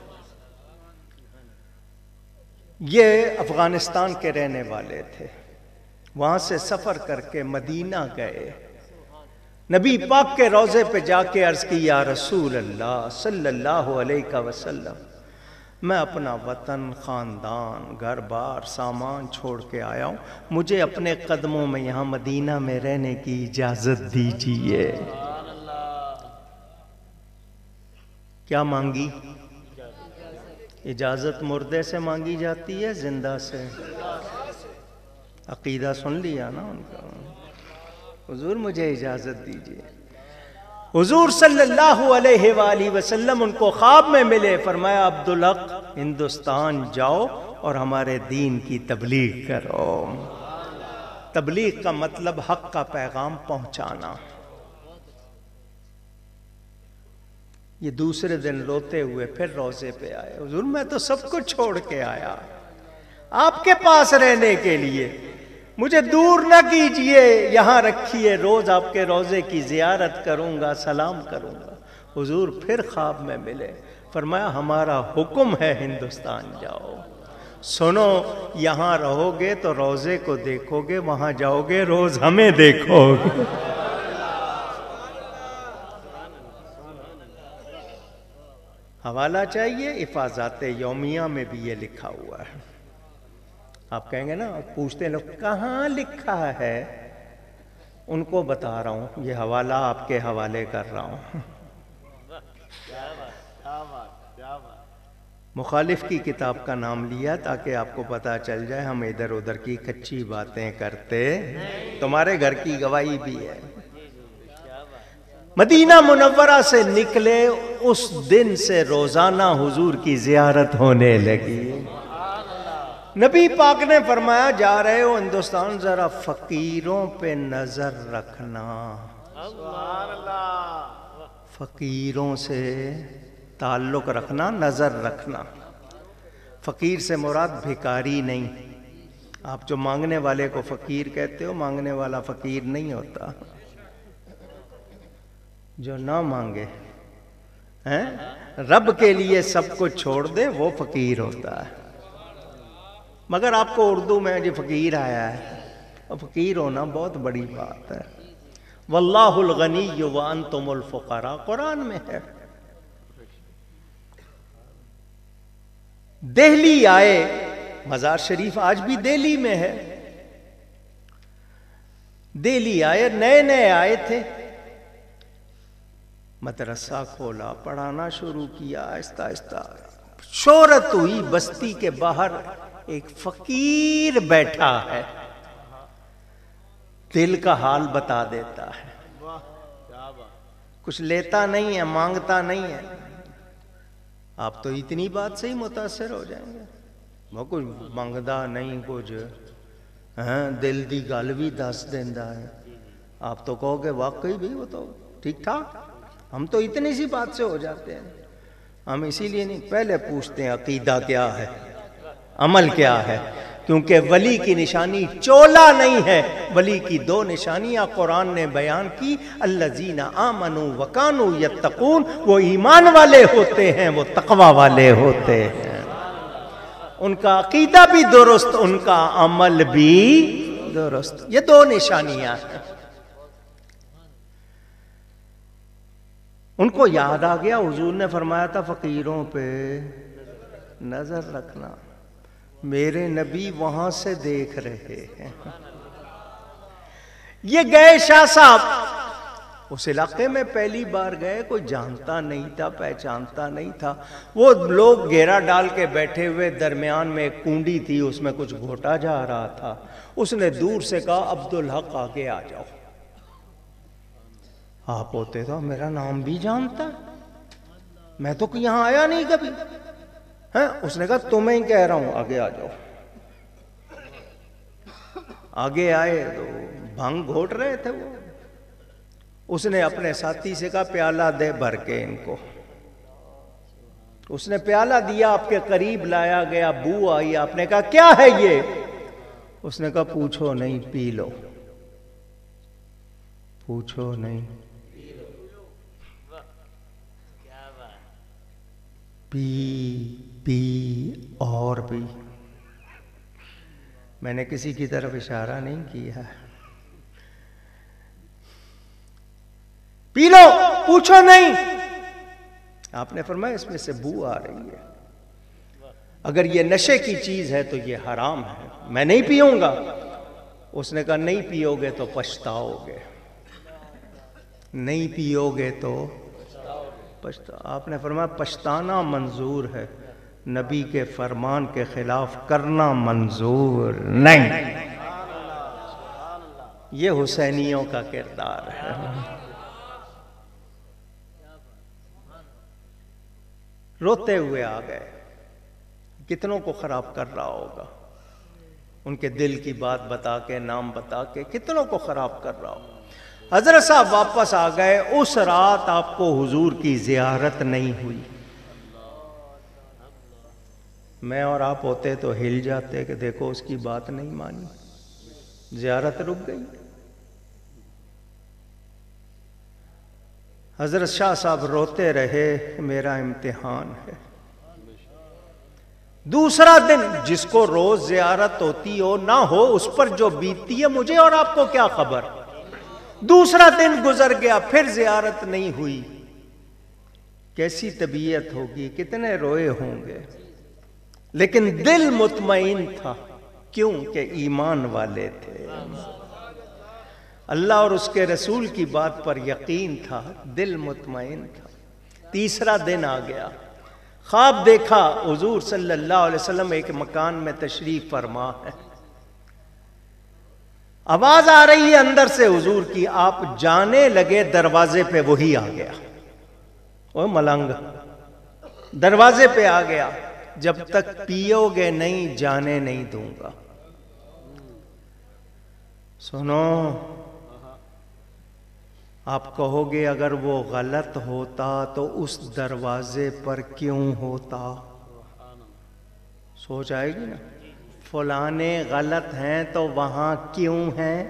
یہ افغانستان کے رہنے والے تھے، وہاں سے سفر کر کے مدینہ گئے، نبی پاک کے روضے پہ جا کے عرض کی یا رسول اللہ صلی اللہ علیہ وسلم، میں اپنا وطن، خاندان، گھر بار، سامان چھوڑ کے آیا ہوں، مجھے اپنے قدموں میں یہاں مدینہ میں رہنے کی اجازت دیجیے۔ کیا مانگی؟ اجازت مردے سے مانگی جاتی ہے زندہ سے؟ عقیدہ سن لیا نا ان کا؟ حضور مجھے اجازت دیجیے۔ حضور صلی اللہ علیہ وآلہ وسلم ان کو خواب میں ملے، فرمایا عبدالحق ہندوستان جاؤ اور ہمارے دین کی تبلیغ کرو۔ تبلیغ کا مطلب حق کا پیغام پہنچانا۔ یہ دوسرے دن روتے ہوئے پھر روزے پہ آئے، حضور میں تو سب کچھ چھوڑ کے آیا آپ کے پاس رہنے کے لیے، مجھے دور نہ کیجئے، یہاں رکھیے، روز آپ کے روزے کی زیارت کروں گا، سلام کروں گا۔ حضور پھر خواب میں ملے، فرمایا ہمارا حکم ہے ہندوستان جاؤ، سنو یہاں رہو گے تو روزے کو دیکھو گے، وہاں جاؤ گے روز ہمیں دیکھو گے۔ حوالہ چاہیے؟ حفاظات یومیہ میں بھی یہ لکھا ہوا ہے۔ آپ کہیں گے نا، پوچھتے ہیں لوگ کہاں لکھا ہے؟ ان کو بتا رہا ہوں، یہ حوالہ آپ کے حوالے کر رہا ہوں۔ مخالف کی کتاب کا نام لیا تاکہ آپ کو پتا چل جائے ہم ادھر ادھر کی کچی باتیں کرتے، تمہارے گھر کی گواہی بھی ہے۔ مدینہ منورہ سے نکلے اس دن سے روزانہ حضور کی زیارت ہونے لگی۔ نبی پاک نے فرمایا جا رہے ہو ہندوستان، ذرا فقیروں پہ نظر رکھنا، فقیروں سے تعلق رکھنا، نظر رکھنا۔ فقیر سے مراد بھکاری نہیں، آپ جو مانگنے والے کو فقیر کہتے ہو، مانگنے والا فقیر نہیں ہوتا، جو نہ مانگے ہیں رب کے لیے سب کچھ چھوڑ دے وہ فقیر ہوتا ہے۔ مگر آپ کو اردو میں جو فقیر آیا ہے، فقیر ہونا بہت بڑی بات ہے۔ واللہ الغنی وانتم الفقراء قرآن میں ہے۔ دہلی آئے، مزار شریف آج بھی دہلی میں ہے، دہلی آئے، نئے نئے آئے تھے، مدرسہ کھولا، پڑھانا شروع کیا، آہستہ آہستہ شہرت ہوئی۔ بستی کے باہر ایک فقیر بیٹھا ہے، دل کا حال بتا دیتا ہے، کچھ لیتا نہیں ہے، مانگتا نہیں ہے۔ آپ تو اتنی بات سے ہی متاثر ہو جائیں گے، وہ کچھ مانگدا نہیں، کچھ دل دی گل بھی دس دینا ہے، آپ تو کہو گے واقعی بھی وہ تو ٹھیک ٹھاک۔ ہم تو اتنی سی بات سے ہو جاتے ہیں، ہم اسی لیے نہیں، پہلے پوچھتے ہیں عقیدہ کیا ہے، عمل کیا ہے، کیونکہ ولی کی نشانی چولا نہیں ہے، ولی کی دو نشانیاں قرآن نے بیان کی، الذین آمنوا وکانوا یتقون، وہ ایمان والے ہوتے ہیں، وہ تقوی والے ہوتے ہیں، ان کا عقیدہ بھی درست، ان کا عمل بھی درست، یہ دو نشانیاں ہیں۔ ان کو یاد آ گیا، حضور نے فرمایا تھا فقیروں پہ نظر رکھنا، میرے نبی وہاں سے دیکھ رہے ہیں۔ یہ گئے شاہ صاحب، اس علاقے میں پہلی بار گئے، کوئی جانتا نہیں تھا، پہچانتا نہیں تھا، وہ لوگ گھیرا ڈال کے بیٹھے ہوئے، درمیان میں ایک کنڈی تھی، اس میں کچھ گھوٹا جا رہا تھا، اس نے دور سے کہا عبدالحق آگے آ جاؤ۔ آپ ہوتے تو میرا نام بھی جانتا، میں تو یہاں آیا نہیں کبھی ہے، اس نے کہا تمہیں ہی کہہ رہا ہوں آگے آ جاؤ۔ آگے آئے تو بھنگ گھوٹ رہے تھے وہ، اس نے اپنے ساتھی سے کہا پیالہ دے بھر کے ان کو، اس نے پیالہ دیا، آپ کے قریب لایا گیا، بو آئی، آپ نے کہا کیا ہے یہ؟ اس نے کہا پوچھو نہیں، پی لو، پوچھو نہیں، پی پی اور بھی۔ میں نے کسی کی طرف اشارہ نہیں کیا، پی لو، پوچھو نہیں۔ آپ نے فرمایا اس میں سے بو آ رہی ہے، اگر یہ نشے کی چیز ہے تو یہ حرام ہے، میں نہیں پیوں گا۔ اس نے کہا نہیں پیو گے تو پچھتاؤ گے، نہیں پیو گے تو پچھتا۔ آپ نے فرمایا پچھتانا منظور ہے، نبی کے فرمان کے خلاف کرنا منظور نہیں۔ یہ حسینیوں کا کردار ہے۔ روتے ہوئے آ گئے، کتنوں کو خراب کر رہا ہوگا، ان کے دل کی بات بتا کے، نام بتا کے کتنوں کو خراب کر رہا ہوگا۔ حضرت صاحب واپس آ گئے، اس رات آپ کو حضور کی زیارت نہیں ہوئی۔ میں اور آپ ہوتے تو ہل جاتے کہ دیکھو اس کی بات نہیں مانی، زیارت رک گئی۔ حضرت شاہ صاحب روتے رہے، میرا امتحان ہے۔ دوسرا دن، جس کو روز زیارت ہوتی ہو نہ ہو، اس پر جو بیتتی ہے مجھے اور آپ کو کیا خبر۔ دوسرا دن گزر گیا، پھر زیارت نہیں ہوئی، کیسی طبیعت ہوگی، کتنے روئے ہوں گے، لیکن دل مطمئن تھا، کیوں کہ ایمان والے تھے۔ اللہ اور اس کے رسول کی بات پر یقین تھا، دل مطمئن تھا۔ تیسرا دن آ گیا، خواب دیکھا حضور صلی اللہ علیہ وسلم ایک مکان میں تشریف فرما ہے، آواز آ رہی ہے اندر سے حضور کی، آپ جانے لگے دروازے پہ وہی آ گیا، وہ ملنگ دروازے پہ آ گیا، جب تک پیو گے نہیں جانے نہیں دوں گا۔ سنو، آپ کہو گے اگر وہ غلط ہوتا تو اس دروازے پر کیوں ہوتا؟ سوچ آئے گی نا، فلانے غلط ہیں تو وہاں کیوں ہیں؟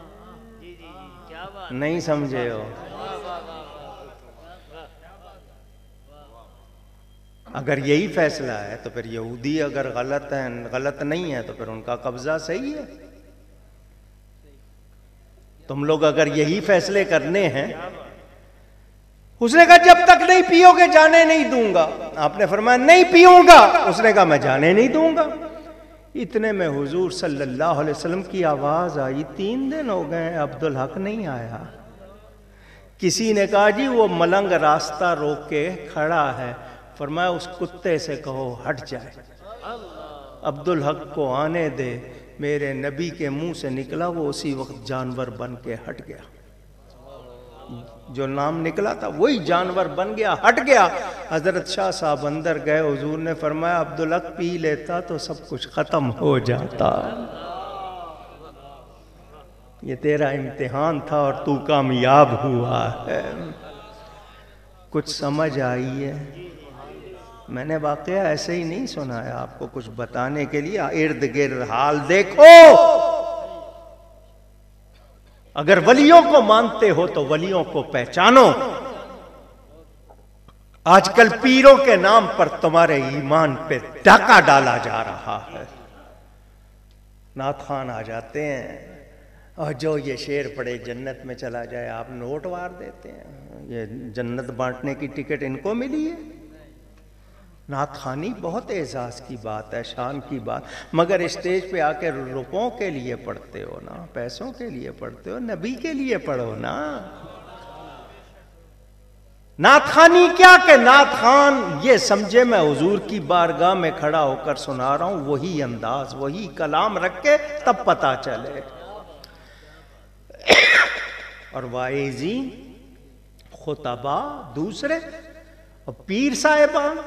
نہیں سمجھے ہو؟ اگر یہی فیصلہ ہے تو پھر یہودی اگر غلط ہیں غلط نہیں ہے تو پھر ان کا قبضہ صحیح ہے۔ تم لوگ اگر یہی فیصلے کرنے ہیں، اس نے کہا جب تک نہیں پیو گے جانے نہیں دوں گا۔ آپ نے فرمایا نہیں پیوں گا، اس نے کہا میں جانے نہیں دوں گا۔ اتنے میں حضور صلی اللہ علیہ وسلم کی آواز آئی، تین دن ہو گئے عبدالحق نہیں آیا۔ کسی نے کہا جی وہ ملنگ راستہ روک کے کھڑا ہے، فرمایا اس کتے سے کہو ہٹ جائے، عبدالحق کو آنے دے۔ میرے نبی کے منہ سے نکلا وہ اسی وقت جانور بن کے ہٹ گیا، جو نام نکلا تھا وہی جانور بن گیا، ہٹ گیا۔ حضرت شاہ صاحب اندر گئے، حضور نے فرمایا عبدالحق پی لیتا تو سب کچھ ختم ہو جاتا، یہ تیرا امتحان تھا اور تو کامیاب ہوا ہے۔ کچھ سمجھ آئی ہے؟ میں نے واقعہ ایسے ہی نہیں سنایا آپ کو کچھ بتانے کے لیے، ارد گرد حال دیکھو۔ اگر ولیوں کو مانتے ہو تو ولیوں کو پہچانو۔ آج کل پیروں کے نام پر تمہارے ایمان پہ ڈاکہ ڈالا جا رہا ہے۔ نعت خوان آ جاتے ہیں اور جو یہ شعر پڑے جنت میں چلا جائے، آپ نوٹ وار دیتے ہیں، یہ جنت بانٹنے کی ٹکٹ ان کو ملی ہے۔ نعت خوانی بہت اعزاز کی بات ہے، شان کی بات، مگر اسٹیج پہ آ کے روپوں کے لیے پڑھتے ہو نا، پیسوں کے لیے پڑھتے ہو، نبی کے لیے پڑھو نا۔ نعت خوانی کیا کہ نعت خوان یہ سمجھے میں حضور کی بارگاہ میں کھڑا ہو کر سنا رہا ہوں، وہی انداز وہی کلام رکھ کے تب پتہ چلے۔ اور واعظین، خطبہ دوسرے، اور پیر صاحبان،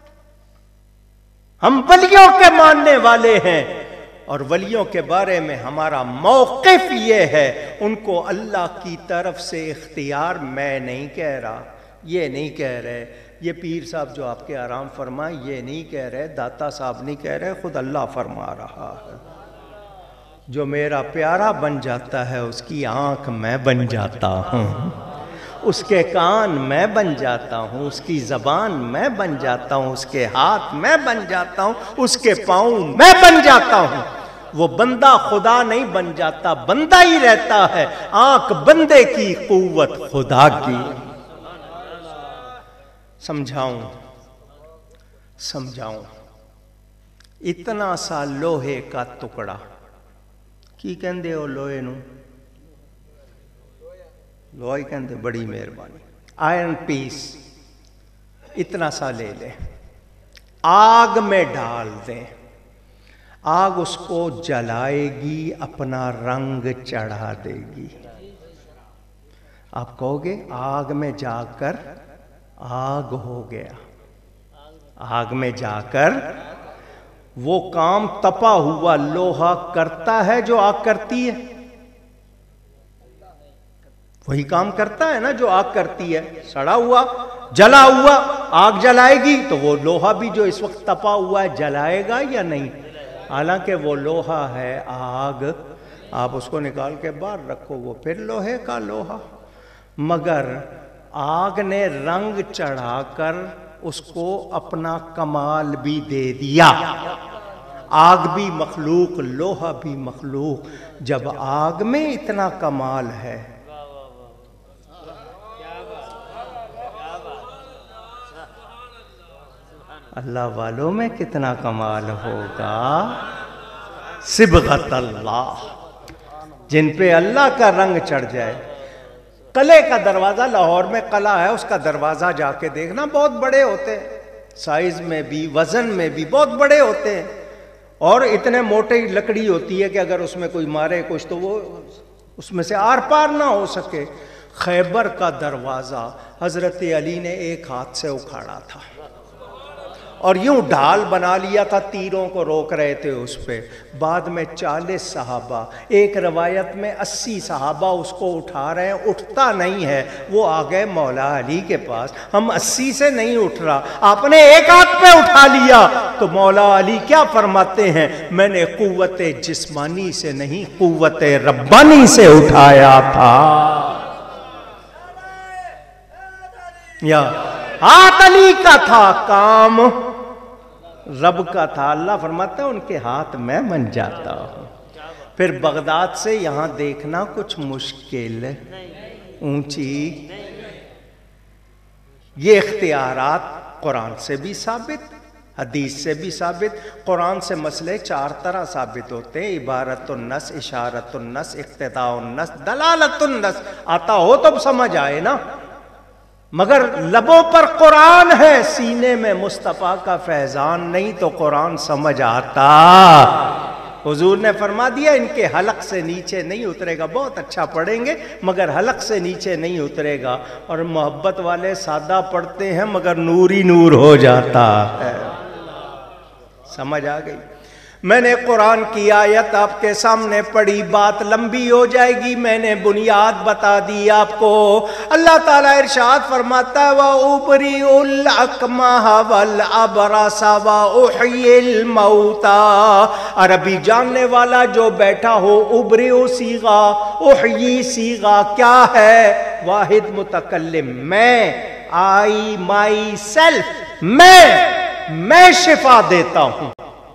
ہم ولیوں کے ماننے والے ہیں اور ولیوں کے بارے میں ہمارا موقف یہ ہے، ان کو اللہ کی طرف سے اختیار میں نہیں کہہ رہا، یہ نہیں کہہ رہے، یہ پیر صاحب جو آپ کے آرام فرمائیں یہ نہیں کہہ رہے، داتا صاحب نہیں کہہ رہے، خود اللہ فرما رہا ہے۔ جو میرا پیارا بن جاتا ہے اس کی آنکھ میں بن جاتا ہوں، اس کے کان میں بن جاتا ہوں، اس کی زبان میں بن جاتا ہوں، اس کے ہاتھ میں بن جاتا ہوں، اس کے پاؤں میں بن جاتا ہوں۔ وہ بندہ خدا نہیں بن جاتا، بندہ ہی رہتا ہے۔ آنکھ بندے کی، قوت خدا کی۔ سمجھاؤں سمجھاؤں اتنا سا لوہے کا ٹکڑا، کی کہندے ہو لوہے نو؟ لوہی کہندے، بڑی مہربانی، آئرن پیس اتنا سا لے لیں، آگ میں ڈال دیں، آگ اس کو جلائے گی، اپنا رنگ چڑھا دے گی۔ آپ کہو گے آگ میں جا کر آگ ہو گیا، آگ میں جا کر وہ کام تپا ہوا لوہا کرتا ہے جو آگ کرتی ہے، وہی کام کرتا ہے نا جو آگ کرتی ہے۔ سڑا ہوا جلا ہوا آگ جلائے گی تو وہ لوہا بھی جو اس وقت تپا ہوا ہے جلائے گا یا نہیں؟ حالانکہ وہ لوہا ہے آگ، آپ اس کو نکال کے باہر رکھو وہ پھر لوہے کا لوہا، مگر آگ نے رنگ چڑھا کر اس کو اپنا کمال بھی دے دیا۔ آگ بھی مخلوق، لوہا بھی مخلوق۔ جب آگ میں اتنا کمال ہے، اللہ والوں میں کتنا کمال ہوگا۔ صبغت اللہ، جن پہ اللہ کا رنگ چڑھ جائے. قلعے کا دروازہ، لاہور میں قلعہ ہے، اس کا دروازہ جا کے دیکھنا، بہت بڑے ہوتے ہیں، سائز میں بھی وزن میں بھی بہت بڑے ہوتے ہیں، اور اتنے موٹی لکڑی ہوتی ہے کہ اگر اس میں کوئی مارے کچھ تو وہ اس میں سے آر پار نہ ہو سکے. خیبر کا دروازہ حضرت علی نے ایک ہاتھ سے اکھاڑا تھا اور یوں ڈھال بنا لیا تھا، تیروں کو روک رہے تھے اس پہ. بعد میں چالیس صحابہ، ایک روایت میں اسی صحابہ اس کو اٹھا رہے ہیں، اٹھتا نہیں ہے. وہ آ گئے مولا علی کے پاس، ہم اسی سے نہیں اٹھ رہا، آپ نے ایک ہاتھ پہ اٹھا لیا. تو مولا علی کیا فرماتے ہیں؟ میں نے قوت جسمانی سے نہیں، قوت ربانی سے اٹھایا تھا. یا ہاتھ علی کا تھا، کام رب کا تھا. اللہ فرماتا ہے ان کے ہاتھ میں بن جاتا ہوں. پھر بغداد سے یہاں دیکھنا کچھ مشکل، اونچی. یہ اختیارات قرآن سے بھی ثابت، حدیث سے بھی ثابت. قرآن سے مسئلے چار طرح ثابت ہوتے ہیں: عبارت النص، اشارت النص، اقتضاء النص، دلالت النص. آتا ہو تو سمجھ آئے نا، مگر لبوں پر قرآن ہے، سینے میں مصطفیٰ کا فیضان نہیں تو قرآن سمجھ آتا. حضور نے فرما دیا ان کے حلق سے نیچے نہیں اترے گا. بہت اچھا پڑھیں گے مگر حلق سے نیچے نہیں اترے گا. اور محبت والے سادہ پڑھتے ہیں مگر نور ہی نور ہو جاتا ہے. سمجھ آ گئی؟ میں نے قرآن کی آیت آپ کے سامنے پڑھی، بات لمبی ہو جائے گی، میں نے بنیاد بتا دی آپ کو. اللہ تعالیٰ ارشاد فرماتا ہے وَأُبْرِئُ الْأَكْمَحَ وَالْأَبْرَصَ وَأُحْيِي الْمَوْتَى. عربی جاننے والا جو بیٹھا ہو، ابرئ صیغہ، احیی صیغہ کیا ہے؟ واحد متکلم، میں، آئی، مائی سیلف، میں میں شفا دیتا ہوں.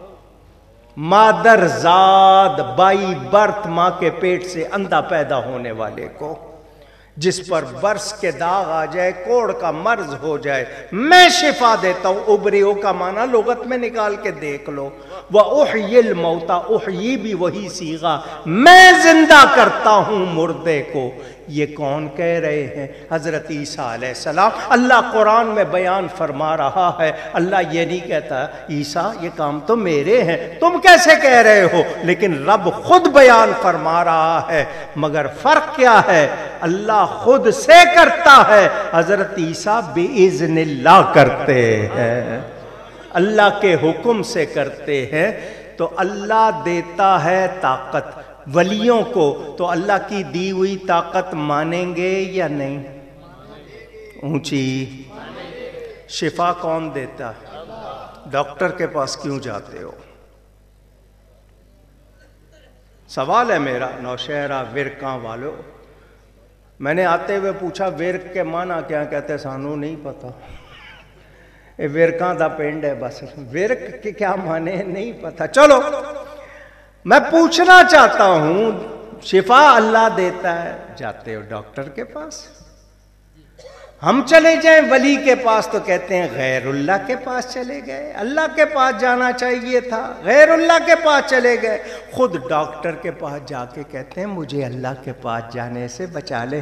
مادر زاد، بائی برتھ، ماں کے پیٹ سے اندھا پیدا ہونے والے کو، جس پر برس کے داغ آ جائے، کوڑ کا مرض ہو جائے، میں شفا دیتا ہوں. ابریو کا معنی لغت میں نکال کے دیکھ لو. وَأُحْيِي الْمَوْتَى، احیی بھی وہی صیغہ، میں زندہ کرتا ہوں مردے کو. یہ کون کہہ رہے ہیں؟ حضرت عیسیٰ علیہ السلام. اللہ قرآن میں بیان فرما رہا ہے. اللہ یہ نہیں کہتا عیسیٰ یہ کام تو میرے ہیں، تم کیسے کہہ رہے ہو؟ لیکن رب خود بیان فرما رہا ہے. مگر فرق کیا ہے؟ اللہ خود سے کرتا ہے، حضرت عیسیٰ بِإِذْنِ اللہ کرتے ہیں، اللہ کے حکم سے کرتے ہیں. تو اللہ دیتا ہے طاقت ولیوں کو، تو اللہ کی دی ہوئی طاقت مانیں گے یا نہیں؟ اونچی. شفا کون دیتا ہے؟ ڈاکٹر کے پاس کیوں جاتے ہو؟ سوال ہے میرا نوشہرہ ورکاں والو. میں نے آتے ہوئے پوچھا ورک کے معنی کیا؟ کہتے سانو نہیں پتا، یہ ورکاں دا پینڈ ہے بس. ورک کے کیا معنی نہیں پتا. چلو میں پوچھنا چاہتا ہوں، شفا اللہ دیتا ہے، جاتے ہو ڈاکٹر کے پاس. ہم چلے جائیں ولی کے پاس تو کہتے ہیں غیر اللہ کے پاس چلے گئے، اللہ کے پاس جانا چاہیے تھا، غیر اللہ کے پاس چلے گئے. خود ڈاکٹر کے پاس جا کے کہتے ہیں مجھے اللہ کے پاس جانے سے بچا لے.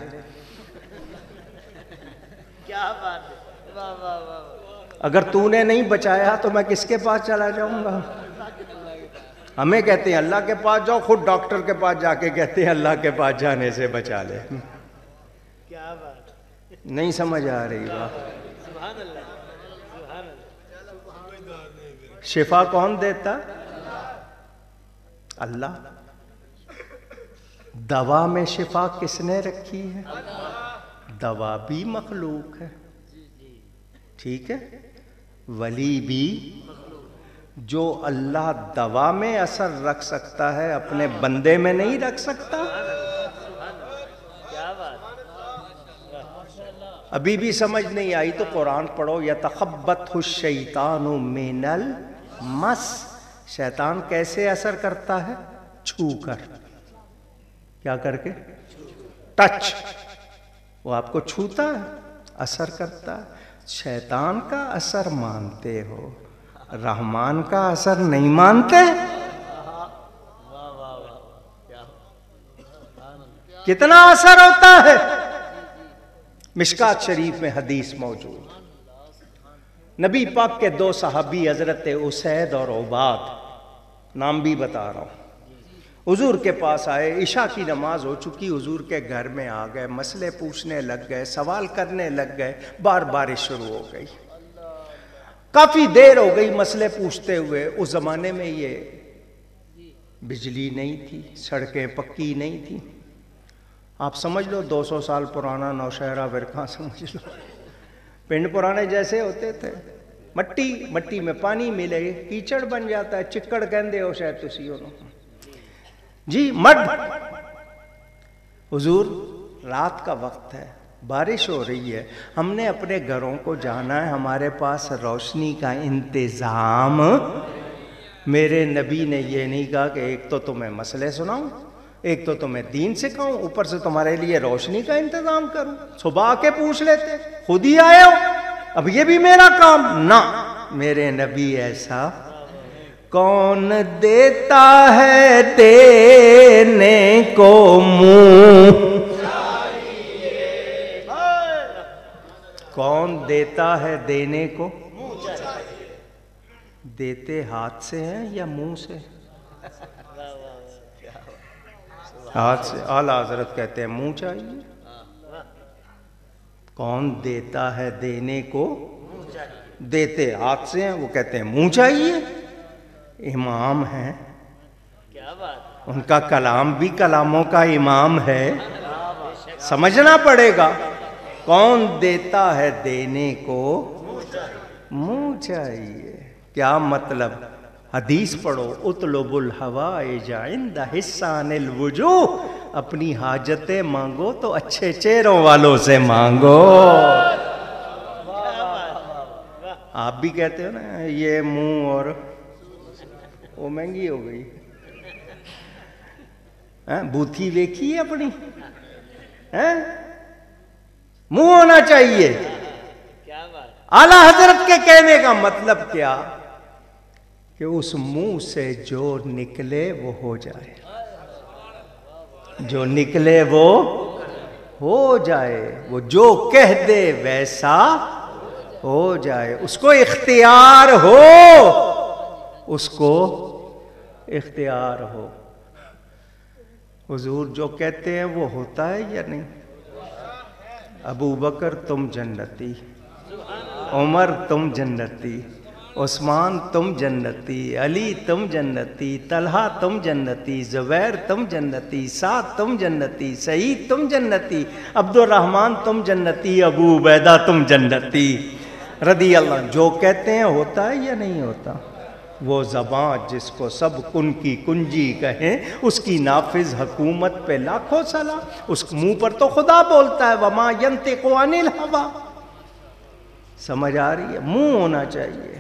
کیا بات ہے، واہ واہ واہ. اگر تو نے نہیں بچایا تو میں کس کے پاس چلا جاؤں گا؟ ہمیں کہتے ہیں اللہ کے پاس جاؤ، خود ڈاکٹر کے پاس جا کے کہتے ہیں اللہ کے پاس جانے سے بچا لے. کیا بات، نہیں سمجھ آ رہی بات. سبحان اللہ، سبحان اللہ. شفا کون دیتا؟ اللہ. دوا میں شفا کس نے رکھی ہے؟ دوا بھی مخلوق ہے، ٹھیک ہے، ولی بھی. جو اللہ دوا میں اثر رکھ سکتا ہے اپنے بندے میں نہیں رکھ سکتا. ابھی بھی سمجھ نہیں آئی تو قرآن پڑھو. یتخبطہ الشیطان من المس. شیطان کیسے اثر کرتا ہے؟ چھو کر. کیا کر کے؟ ٹچ. وہ آپ کو چھوتا ہے، اثر کرتا ہے. شیطان کا اثر مانتے ہو، رحمان کا اثر نہیں مانتے. کتنا اثر ہوتا ہے. مشکات شریف میں حدیث موجود. نبی پاک کے دو صحابی حضرت اسید اور عباد، نام بھی بتا رہا ہوں، حضور کے پاس آئے. عشاء کی نماز ہو چکی، حضور کے گھر میں آ گئے، مسئلے پوچھنے لگ گئے، سوال کرنے لگ گئے. بار بارش شروع ہو گئی، کافی دیر ہو گئی مسئلے پوچھتے ہوئے. اس زمانے میں یہ بجلی نہیں تھی، سڑکیں پکی نہیں تھی. آپ سمجھ لو دو سو سال پرانا نوشہرہ ورکھا سمجھ لو. پنڈ پرانے جیسے ہوتے تھے، مٹی مٹی میں پانی ملے کیچڑ بن جاتا ہے. چکڑ کہندے ہو شاید تسی انہوں جی، مڈ. حضور رات کا وقت ہے، بارش ہو رہی ہے، ہم نے اپنے گھروں کو جانا ہے، ہمارے پاس روشنی کا انتظام. میرے نبی نے یہ نہیں کہا کہ ایک تو تمہیں مسئلے سناؤں، ایک تو تمہیں دین سکھاؤں، اوپر سے تمہارے لیے روشنی کا انتظام کروں. صبح آ کے پوچھ لیتے، خود ہی آئے ہو، اب یہ بھی میرا کام نہ. میرے نبی ایسا. کون دیتا ہے دینے کو منہ، کون دیتا ہے دینے کو؟ دیتے ہاتھ سے ہیں یا منہ سے؟ ہاتھ سے. اعلیٰ حضرت کہتے ہیں منہ چاہیے. کون دیتا ہے دینے کو؟ دیتے ہاتھ سے ہیں، وہ کہتے ہیں منہ چاہیے. امام ہیں، ان کا کلام بھی کلاموں کا امام ہے، سمجھنا پڑے گا. کون دیتا ہے دینے کو منہ چاہیے. کیا مطلب؟ حدیث پڑھو، اطلب الحوائج عند حسان الوجوہ. اپنی حاجتیں مانگو تو اچھے چہروں والوں سے مانگو. آپ بھی کہتے ہو نا یہ منہ اور وہ مہنگی ہو گئی. بوتھی دیکھی ہے اپنی، منہ ہونا چاہیے. اعلیٰ حضرت کے کہنے کا مطلب کیا کہ اس منہ سے جو نکلے وہ ہو جائے، جو نکلے وہ ہو جائے. وہ جو کہہ دے ویسا ہو جائے. اس کو اختیار ہو، اس کو اختیار ہو. حضور جو کہتے ہیں وہ ہوتا ہے یا نہیں؟ ابو بکر تم جنتی، عمر تم جنتی، عثمان تم جنتی، علی تم جنتی، طلحہ تم جنتی، زبیر تم جنتی، سعد تم جنتی، سعید تم جنتی، عبد الرحمن تم جنتی، ابو عبیدہ تم جنتی رضی اللہ. جو کہتے ہیں ہوتا ہے یا نہیں ہوتا؟ وہ زبان جس کو سب کن کی کنجی کہیں، اس کی نافذ حکومت پہ لاکھوں سلام. اس منہ پر تو خدا بولتا ہے وما ینطق عن الہویٰ. سمجھ آ رہی ہے؟ منہ ہونا چاہیے،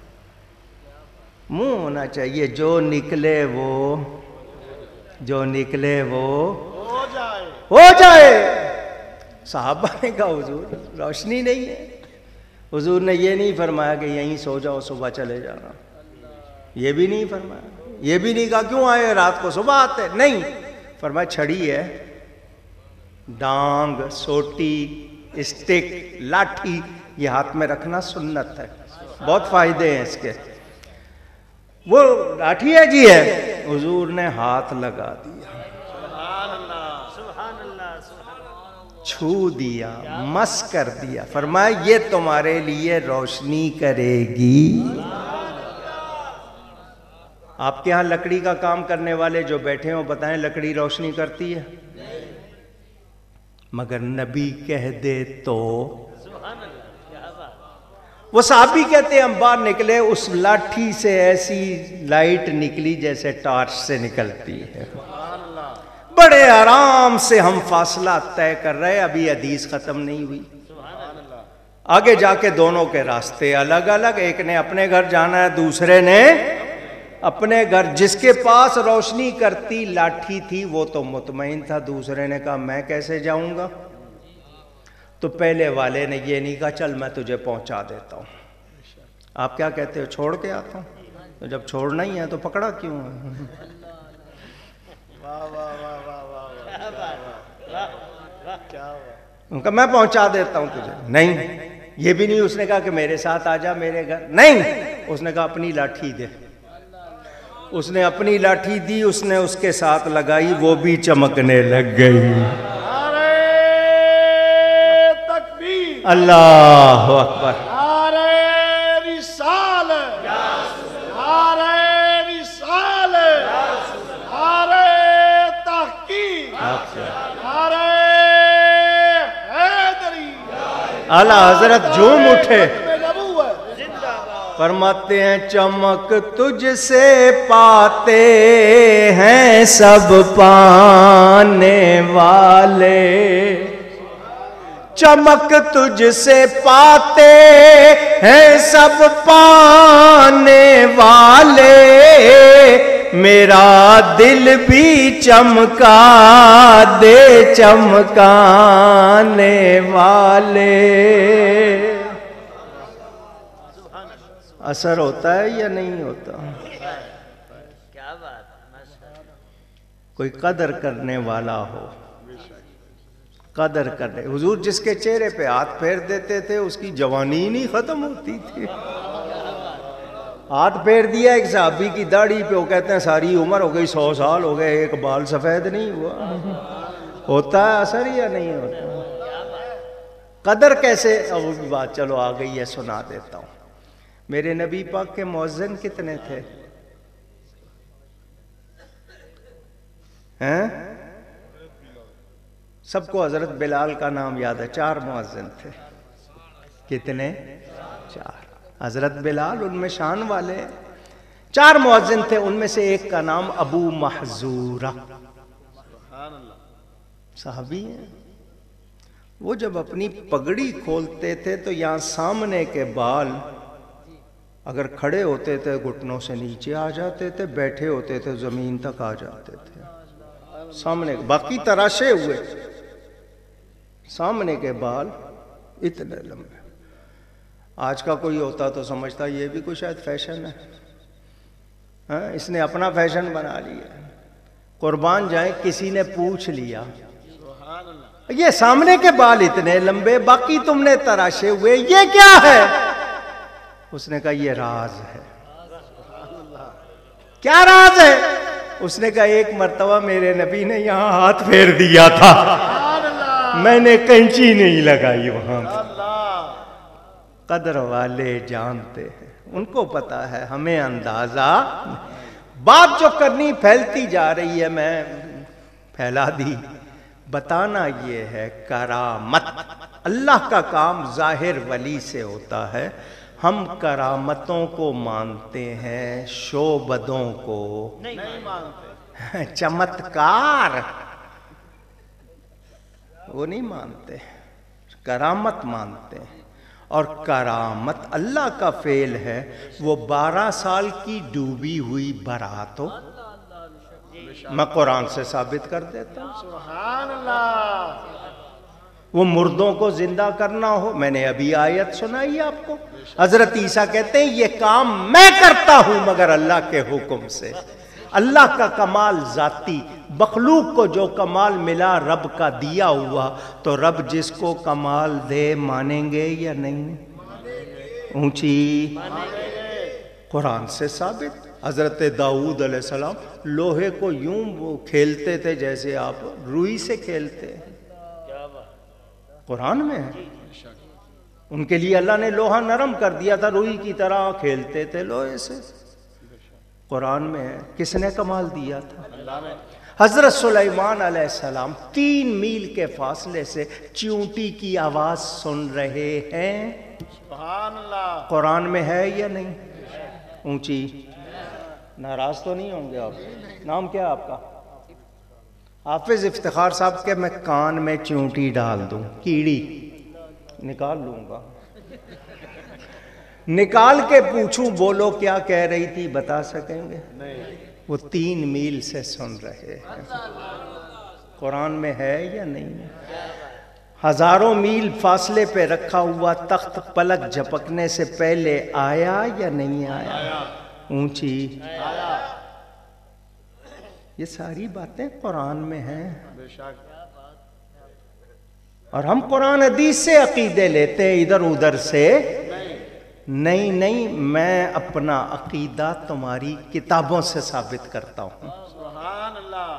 منہ ہونا چاہیے. جو نکلے وہ جو نکلے وہ ہو جائے ہو جائے. صحابہ نے کہا حضور روشنی نہیں ہے. حضور نے یہ نہیں فرمایا کہ یہیں سو جاؤ صبح چلے جانا، یہ بھی نہیں فرمایا. یہ بھی نہیں کہا کیوں آئے رات کو صبح آتے، نہیں. فرمایا چھڑی ہے، ڈانگ، سوٹی، اسٹک، لاٹھی، یہ ہاتھ میں رکھنا سنت ہے، بہت فائدے ہیں اس کے. وہ لاٹھی ہے جی ہے، حضور نے ہاتھ لگا دیا، چھو دیا، مس کر دیا. فرمایا یہ تمہارے لیے روشنی کرے گی. آپ کے ہاں لکڑی کا کام کرنے والے جو بیٹھے ہوں بتائیں لکڑی روشنی کرتی ہے؟ مگر نبی کہہ دے تو. وہ صحابی کہتے ہیں ہم باہر نکلے، اس لاٹھی سے ایسی لائٹ نکلی جیسے ٹارچ سے نکلتی ہے. بڑے آرام سے ہم فاصلہ طے کر رہے، ابھی حدیث ختم نہیں ہوئی. آگے جا کے دونوں کے راستے الگ الگ، ایک نے اپنے گھر جانا ہے، دوسرے نے اپنے گھر. جس کے پاس روشنی کرتی لاٹھی تھی وہ تو مطمئن تھا، دوسرے نے کہا میں کیسے جاؤں گا؟ تو پہلے والے نے یہ نہیں کہا چل میں تجھے پہنچا دیتا ہوں. آپ کیا کہتے ہو چھوڑ کے آتا ہوں؟ تو جب چھوڑنا ہی ہے تو پکڑا کیوں ہے؟ ان کا میں پہنچا دیتا ہوں تجھے. نہیں, یہ بھی نہیں. اس نے کہا کہ میرے ساتھ آ جا میرے گھر. نہیں, اس نے کہا اپنی لاٹھی دے. اس نے اپنی لاٹھی دی, اس نے اس کے ساتھ لگائی, وہ بھی چمکنے لگ گئی. تکبیر, اللہ اکبر. اعلیٰ حضرت جھوم اٹھے, فرماتے ہیں چمک تجھ سے پاتے ہیں سب پانے والے, چمک تجھ سے پاتے ہیں سب پانے والے, میرا دل بھی چمکا دے چمکانے والے. اثر ہوتا ہے یا نہیں ہوتا؟ کیا بات. کوئی قدر کرنے والا ہو, قدر کرنے. حضور جس کے چہرے پہ ہاتھ پھیر دیتے تھے اس کی جوانی نہیں ختم ہوتی تھی. ہاتھ پھیر دیا ایک صحابی کی داڑھی پہ, وہ کہتے ہیں ساری عمر ہو گئی, سو سال ہو گئے, ایک بال سفید نہیں ہوا. ہوتا ہے اثر یا نہیں ہوتا؟ قدر کیسے؟ اب وہ بھی بات چلو آ گئی ہے, سنا دیتا ہوں. میرے نبی پاک کے مؤذن کتنے تھے ہیں؟ سب کو حضرت بلال کا نام یاد ہے. چار مؤذن تھے. کتنے؟ چار. حضرت بلال ان میں شان والے. چار مؤذن تھے, ان میں سے ایک کا نام ابو محذورہ صحابی ہیں. وہ جب اپنی پگڑی کھولتے تھے تو یہاں سامنے کے بال اگر کھڑے ہوتے تھے گھٹنوں سے نیچے آ جاتے تھے, بیٹھے ہوتے تھے زمین تک آ جاتے تھے. سامنے باقی تراشے ہوئے, سامنے کے بال اتنے لمبے. آج کا کوئی ہوتا تو سمجھتا یہ بھی کوئی شاید فیشن ہے, ہاں اس نے اپنا فیشن بنا لیا. قربان جائیں, کسی نے پوچھ لیا یہ سامنے کے بال اتنے لمبے, باقی تم نے تراشے ہوئے, یہ کیا ہے؟ اس نے کہا یہ راز ہے. کیا راز ہے؟ اس نے کہا ایک مرتبہ میرے نبی نے یہاں ہاتھ پھیر دیا تھا, میں نے کینچی نہیں لگائی وہاں. قدر والے جانتے ہیں, ان کو پتا ہے, ہمیں اندازہ. بات جو کرنی پھیلتی جا رہی ہے میں پھیلا دی. بتانا یہ ہے کرامت, اللہ کا کام ظاہر ولی سے ہوتا ہے. ہم کرامتوں کو مانتے ہیں, شعبدوں کو نہیں مانتے. چمتکار وہ نہیں مانتے, کرامت مانتے ہیں. اور کرامت اللہ کا فعل ہے. وہ بارہ سال کی ڈوبی ہوئی برات ہو, میں قرآن سے ثابت کر دیتا ہوں. سبحان اللہ. وہ مردوں کو زندہ کرنا ہو, میں نے ابھی آیت سنائی آپ کو. حضرت عیسیٰ کہتے ہیں یہ کام میں کرتا ہوں مگر اللہ کے حکم سے. اللہ کا کمال ذاتی, مخلوق کو جو کمال ملا رب کا دیا ہوا, تو رب جس کو کمال دے مانیں گے یا نہیں؟ اونچی قرآن سے ثابت. حضرت داؤد علیہ السلام لوہے کو یوں کھیلتے تھے جیسے آپ روئی سے کھیلتے ہیں, قرآن میں ہے. ان کے لیے اللہ نے لوہا نرم کر دیا تھا, روئی کی طرح کھیلتے تھے لوہے سے, قرآن میں ہے. کس نے کمال دیا تھا؟ حضرت سلیمان علیہ السلام تین میل کے فاصلے سے چیونٹی کی آواز سن رہے ہیں. سبحان اللہ. قرآن میں ہے یا نہیں؟ اونچی. ناراض تو نہیں ہوں گے آپ؟ نام کیا ہے آپ کا؟ حافظ افتخار صاحب کے میں کان میں چیونٹی ڈال دوں, کیڑی نکال لوں گا, نکال کے پوچھوں بولو کیا کہہ رہی تھی, بتا سکیں گے؟ وہ تین میل سے سن رہے ہیں. قرآن میں ہے یا نہیں؟ ہزاروں میل فاصلے پہ رکھا ہوا تخت پلک جھپکنے سے پہلے آیا یا نہیں آیا؟ اونچی. یہ ساری باتیں قرآن میں ہیں. اور ہم قرآن حدیث سے عقیدے لیتے ہیں، ادھر ادھر سے نہیں نہیں میں اپنا عقیدہ تمہاری کتابوں سے ثابت کرتا ہوں، سبحان اللہ،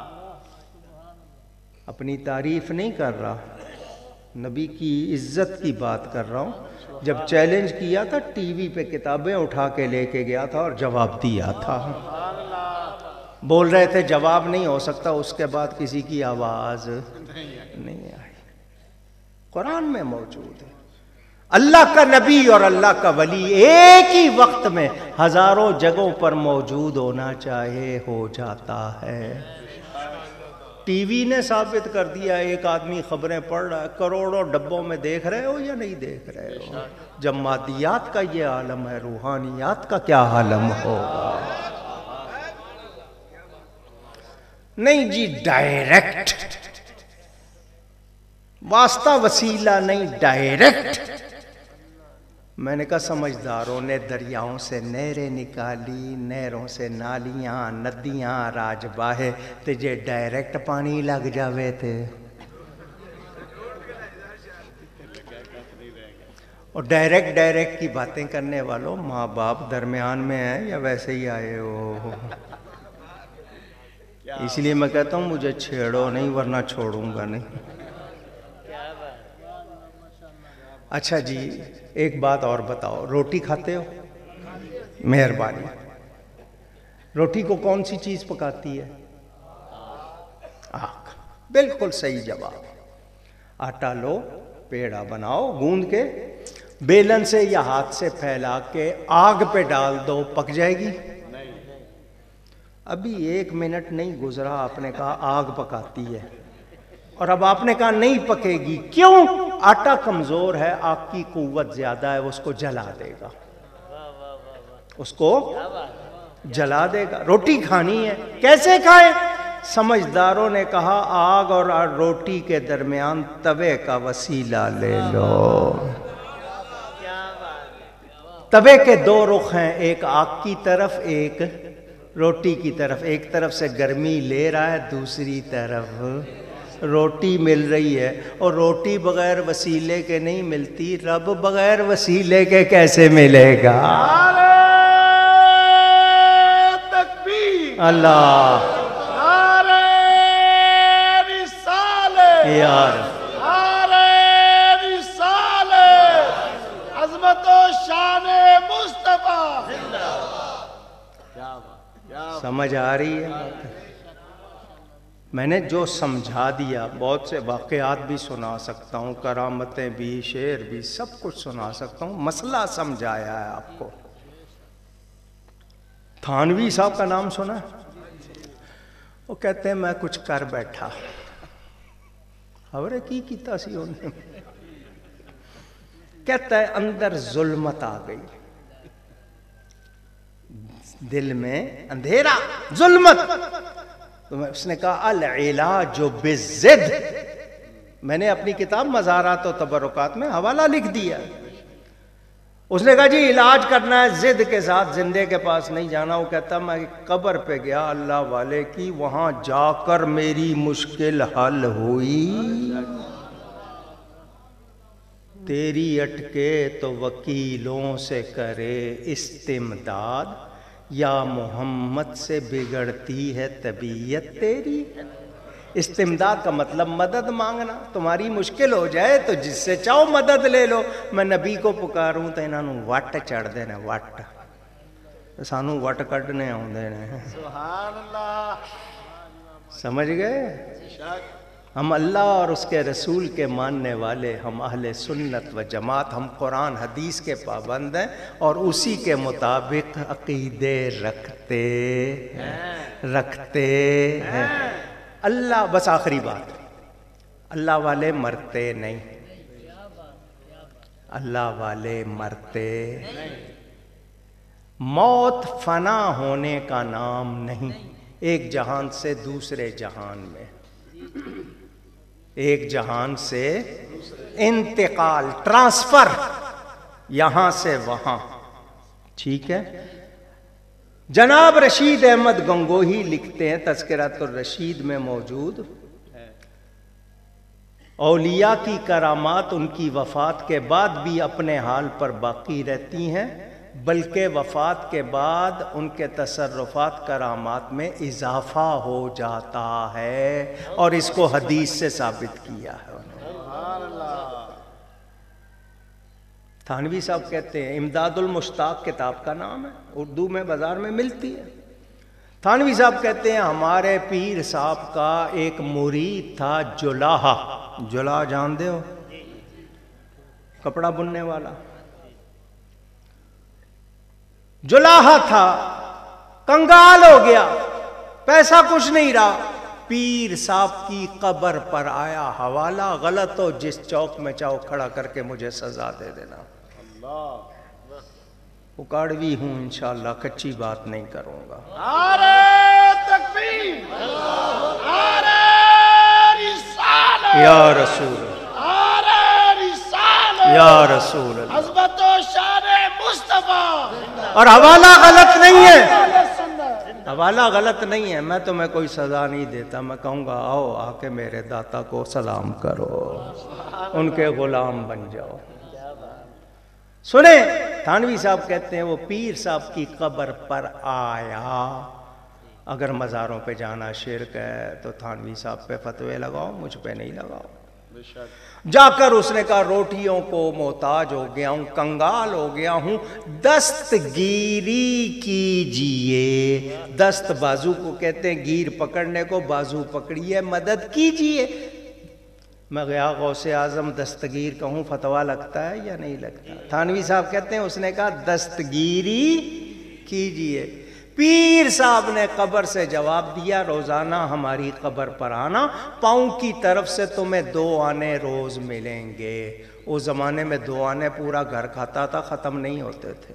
اپنی تعریف نہیں کر رہا، نبی کی عزت کی بات کر رہا ہوں۔ جب چیلنج کیا تھا ٹی وی پہ کتابیں اٹھا کے لے کے گیا تھا اور جواب دیا تھا، بول رہے تھے جواب نہیں ہو سکتا، اس کے بعد کسی کی آواز نہیں آئی، قرآن میں موجود ہے۔ اللہ کا نبی اور اللہ کا ولی ایک ہی وقت میں ہزاروں جگہوں پر موجود ہونا چاہے ہو جاتا ہے۔ ٹی وی نے ثابت کر دیا، ایک آدمی خبریں پڑھ رہا ہے، کروڑوں ڈبوں میں دیکھ رہے ہو یا نہیں دیکھ رہے ہو؟ جب مادیات کا یہ عالم ہے، روحانیات کا کیا عالم ہوگا؟ نہیں جی، ڈائریکٹ، واسطہ وسیلہ نہیں، ڈائریکٹ۔ میں نے کہا سمجھداروں نے دریاؤں سے نہریں نکالی، نہروں سے نالیاں، ندیاں، راج باہے، تجھے ڈائریکٹ پانی لگ جاوے تھے۔ اور ڈائریکٹ ڈائریکٹ کی باتیں کرنے والوں، ماں باپ درمیان میں ہیں یا ویسے ہی آئے ہو؟ اس لیے میں کہتا ہوں مجھے چھیڑو نہیں ورنہ چھوڑوں گا نہیں۔ اچھا جی ایک بات اور بتاؤ، روٹی کھاتے ہو؟ مہربانی، روٹی کو کون سی چیز پکاتی ہے؟ آگ۔ بالکل صحیح جواب۔ آٹا لو، پیڑا بناؤ، گوندھ کے بیلن سے یا ہاتھ سے پھیلا کے آگ پہ ڈال دو، پک جائے گی؟ ابھی ایک منٹ نہیں گزرا آپ نے کہا آگ پکاتی ہے، اور اب آپ نے کہا نہیں پکے گی، کیوں؟ آٹا کمزور ہے، آگ کی قوت زیادہ ہے، اس کو جلا دے گا، اس کو جلا دے گا۔ روٹی کھانی ہے، کیسے کھائیں؟ سمجھداروں نے کہا آگ اور روٹی کے درمیان توے کا وسیلہ لے لو۔ توے کے دو رخ ہیں، ایک آگ کی طرف، ایک روٹی کی طرف۔ ایک طرف سے گرمی لے رہا ہے، دوسری طرف روٹی مل رہی ہے، اور روٹی بغیر وسیلے کے نہیں ملتی، رب بغیر وسیلے کے کیسے ملے گا؟ تکبیر! اللہ! نعرہ رسالت! یار نعرہ رسالت! عظمت و شان مصطفیٰ! سمجھ آ رہی ہے؟ میں نے جو سمجھا دیا، بہت سے واقعات بھی سنا سکتا ہوں، کرامتیں بھی، شعر بھی، سب کچھ سنا سکتا ہوں، مسئلہ سمجھایا ہے آپ کو۔ تھانوی صاحب کا نام سنا ہے؟ وہ کہتے ہیں میں کچھ کر بیٹھا، خبریں کی کیتا سی انہیں، کہتا ہے اندر ظلمت آ گئی، دل میں اندھیرا، ظلمت۔ تو اس نے کہا العلاج بالضد، میں نے اپنی کتاب مزارات و تبرکات میں حوالہ لکھ دیا۔ اس نے کہا جی علاج کرنا ہے ضد کے ساتھ، زندے کے پاس نہیں جانا۔ وہ کہتا میں قبر پہ گیا اللہ والے کی، وہاں جا کر میری مشکل حل ہوئی، تیری اٹکے تو وکیلوں سے کرے استمداد، یا محمد سے بگڑتی ہے طبیعت تیری۔ استمداد کا مطلب مدد مانگنا، تمہاری مشکل ہو جائے تو جس سے چاہو مدد لے لو۔ میں نبی کو پکاروں تو انہوں نے وٹ چڑھ دینا، وٹ سانو وٹ کڈنے آؤندے نے۔ سبحان اللہ! سمجھ گئے؟ ہم اللہ اور اس کے رسول کے ماننے والے، ہم اہل سنت و جماعت، ہم قرآن حدیث کے پابند ہیں اور اسی کے مطابق عقیدے رکھتے رکھتے ہیں۔ اللہ، بس آخری بات، اللہ والے مرتے نہیں، اللہ والے مرتے موت فنا ہونے کا نام نہیں، ایک جہان سے دوسرے جہان میں، ایک جہان سے انتقال، ٹرانسفر، یہاں سے وہاں، ٹھیک ہے؟ جناب رشید احمد گنگوہی لکھتے ہیں، تذکرۃ الرشید میں موجود، اولیاء کی کرامات ان کی وفات کے بعد بھی اپنے حال پر باقی رہتی ہیں، بلکہ وفات کے بعد ان کے تصرفات کرامات میں اضافہ ہو جاتا ہے، اور اس کو حدیث سے ثابت کیا ہے انہوں نے۔ تھانوی صاحب کہتے ہیں، امداد المشتاق کتاب کا نام ہے، اردو میں بازار میں ملتی ہے۔ تھانوی صاحب کہتے ہیں ہمارے پیر صاحب کا ایک مرید تھا جلاحہ، جلا جانتے ہو، کپڑا بننے والا، جلاحہ تھا، کنگال ہو گیا، پیسہ کچھ نہیں رہا، پیر صاحب کی قبر پر آیا، حوالہ غلط ہو، جس چوک میں چاہو کھڑا کر کے مجھے سزا دے دینا، اکاڑوی ہوں انشاءاللہ، کچی بات نہیں کروں گا۔ نعرہ تکبیر، نعرہ رسالت، یا رسول نعرہ رسالت، یا رسول اللہ، عظمت و شان مصطفیٰ، اور حوالہ غلط نہیں ہے، حوالہ غلط نہیں ہے، میں تمہیں کوئی سزا نہیں دیتا، میں کہوں گا آؤ آ کے میرے داتا کو سلام کرو، ان کے غلام بن جاؤ۔ سنیں، تھانوی صاحب کہتے ہیں وہ پیر صاحب کی قبر پر آیا، اگر مزاروں پہ جانا شرک ہے تو تھانوی صاحب پہ فتوے لگاؤ، مجھ پہ نہیں لگاؤ۔ جا کر اس نے کہا روٹیوں کو محتاج ہو گیا ہوں، کنگال ہو گیا ہوں، دستگیری کیجئے، دست بازو کو کہتے ہیں، گیر پکڑنے کو، بازو پکڑیے، مدد کیجئے۔ میں گیا غوث اعظم دستگیر کہوں فتویٰ لگتا ہے یا نہیں لگتا؟ تھانوی صاحب کہتے ہیں اس نے کہا دستگیری کیجئے۔ پیر صاحب نے قبر سے جواب دیا، روزانہ ہماری قبر پر آنا، پاؤں کی طرف سے تمہیں دو آنے روز ملیں گے۔ اس زمانے میں دو آنے پورا گھر کھاتا تھا، ختم نہیں ہوتے تھے۔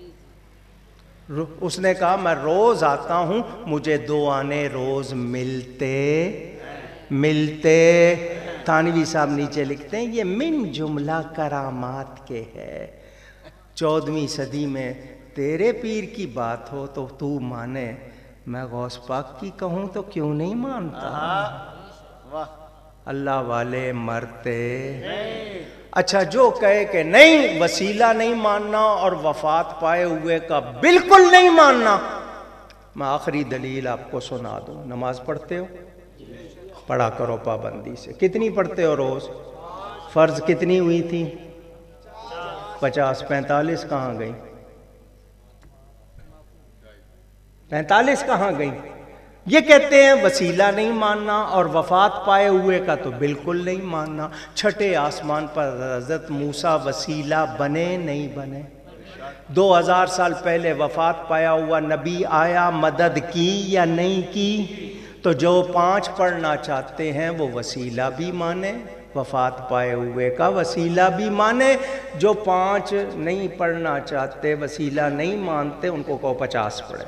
اس نے کہا میں روز آتا ہوں، مجھے دو آنے روز ملتے ملتے تھانوی صاحب نیچے لکھتے ہیں یہ من جملہ کرامات کے ہے۔ چودہویں صدی میں تیرے پیر کی بات ہو تو تو مانے، میں غوث پاک کی کہوں تو کیوں نہیں مانتا؟ اللہ والے مرتے۔ اچھا جو کہے کہ نہیں وسیلہ نہیں ماننا اور وفات پائے ہوئے کا بالکل نہیں ماننا، میں آخری دلیل آپ کو سنا دوں۔ نماز پڑھتے ہو؟ پڑھا کرو پابندی سے۔ کتنی پڑھتے ہو روز؟ فرض کتنی ہوئی تھی؟ پچاس۔ پینتالیس کہاں گئی؟ پینتالیس کہاں گئی؟ یہ کہتے ہیں وسیلہ نہیں ماننا اور وفات پائے ہوئے کا تو بالکل نہیں ماننا۔ چھٹے آسمان پر حضرت موسیٰ وسیلہ بنے نہیں بنے؟ دو ہزار سال پہلے وفات پایا ہوا نبی آیا، مدد کی یا نہیں کی؟ تو جو پانچ پڑھنا چاہتے ہیں وہ وسیلہ بھی مانے، وفات پائے ہوئے کا وسیلہ بھی مانے۔ جو پانچ نہیں پڑھنا چاہتے، وسیلہ نہیں مانتے، ان کو کہو پچاس پڑھے۔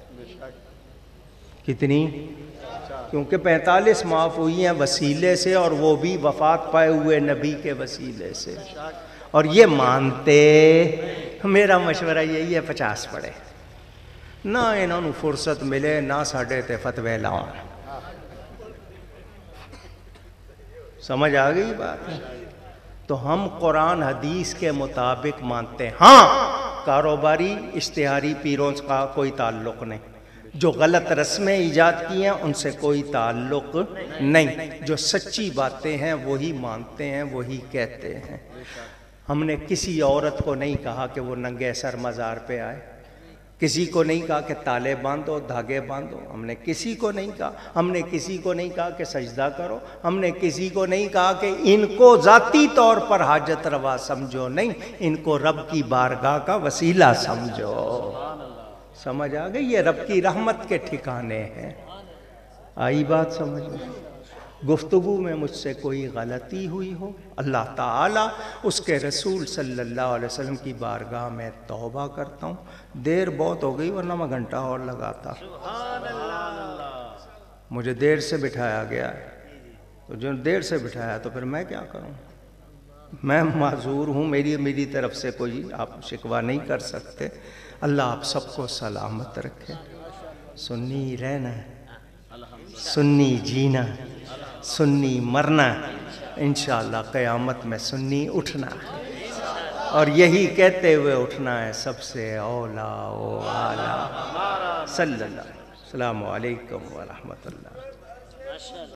کتنی؟ کیونکہ پینتالیس معاف ہوئی ہیں وسیلے سے، اور وہ بھی وفات پائے ہوئے نبی کے وسیلے سے، اور یہ مانتے۔ میرا مشورہ یہی ہے پچاس پڑھے، نہ انہوں نے فرصت ملے نہ ساڑھے تے فتوے لاؤں۔ سمجھ آ گئی بات؟ تو ہم قرآن حدیث کے مطابق مانتے ہیں۔ ہاں کاروباری اشتہاری پیروں کا کوئی تعلق نہیں، جو غلط رسمیں ایجاد کی ہیں ان سے کوئی تعلق نہیں، جو سچی باتیں ہیں وہی مانتے ہیں، وہی کہتے ہیں۔ ہم نے کسی عورت کو نہیں کہا کہ وہ ننگے سر مزار پہ آئے، کسی کو نہیں کہا کہ تالے باندھو، دھاگے باندھو، ہم نے کسی کو نہیں کہا۔ ہم نے کسی کو نہیں کہا کہ سجدہ کرو، ہم نے کسی کو نہیں کہا کہ ان کو ذاتی طور پر حاجت روا سمجھو، نہیں، ان کو رب کی بارگاہ کا وسیلہ سمجھو۔ سمجھ آ گئی؟ یہ رب کی رحمت کے ٹھکانے ہیں۔ آئی بات سمجھ میں؟ گفتگو میں مجھ سے کوئی غلطی ہوئی ہو، اللہ تعالیٰ اس کے رسول صلی اللہ علیہ وسلم کی بارگاہ میں توبہ کرتا ہوں۔ دیر بہت ہو گئی ورنہ میں گھنٹہ اور لگاتا۔ مجھے دیر سے بٹھایا گیا ہے، تو جو دیر سے بٹھایا تو پھر میں کیا کروں؟ میں معذور ہوں، میری میری طرف سے کوئی آپ شکوہ نہیں کر سکتے۔ اللہ آپ سب کو سلامت رکھے۔ سنی رہنا، سنی جینا، سنی مرنا، انشاءاللہ قیامت میں سنی اٹھنا ہے، اور یہی کہتے ہوئے اٹھنا ہے سب سے اولا و اعلیٰ صلی اللہ علیہ وسلم۔ السلام علیکم ورحمۃ اللہ۔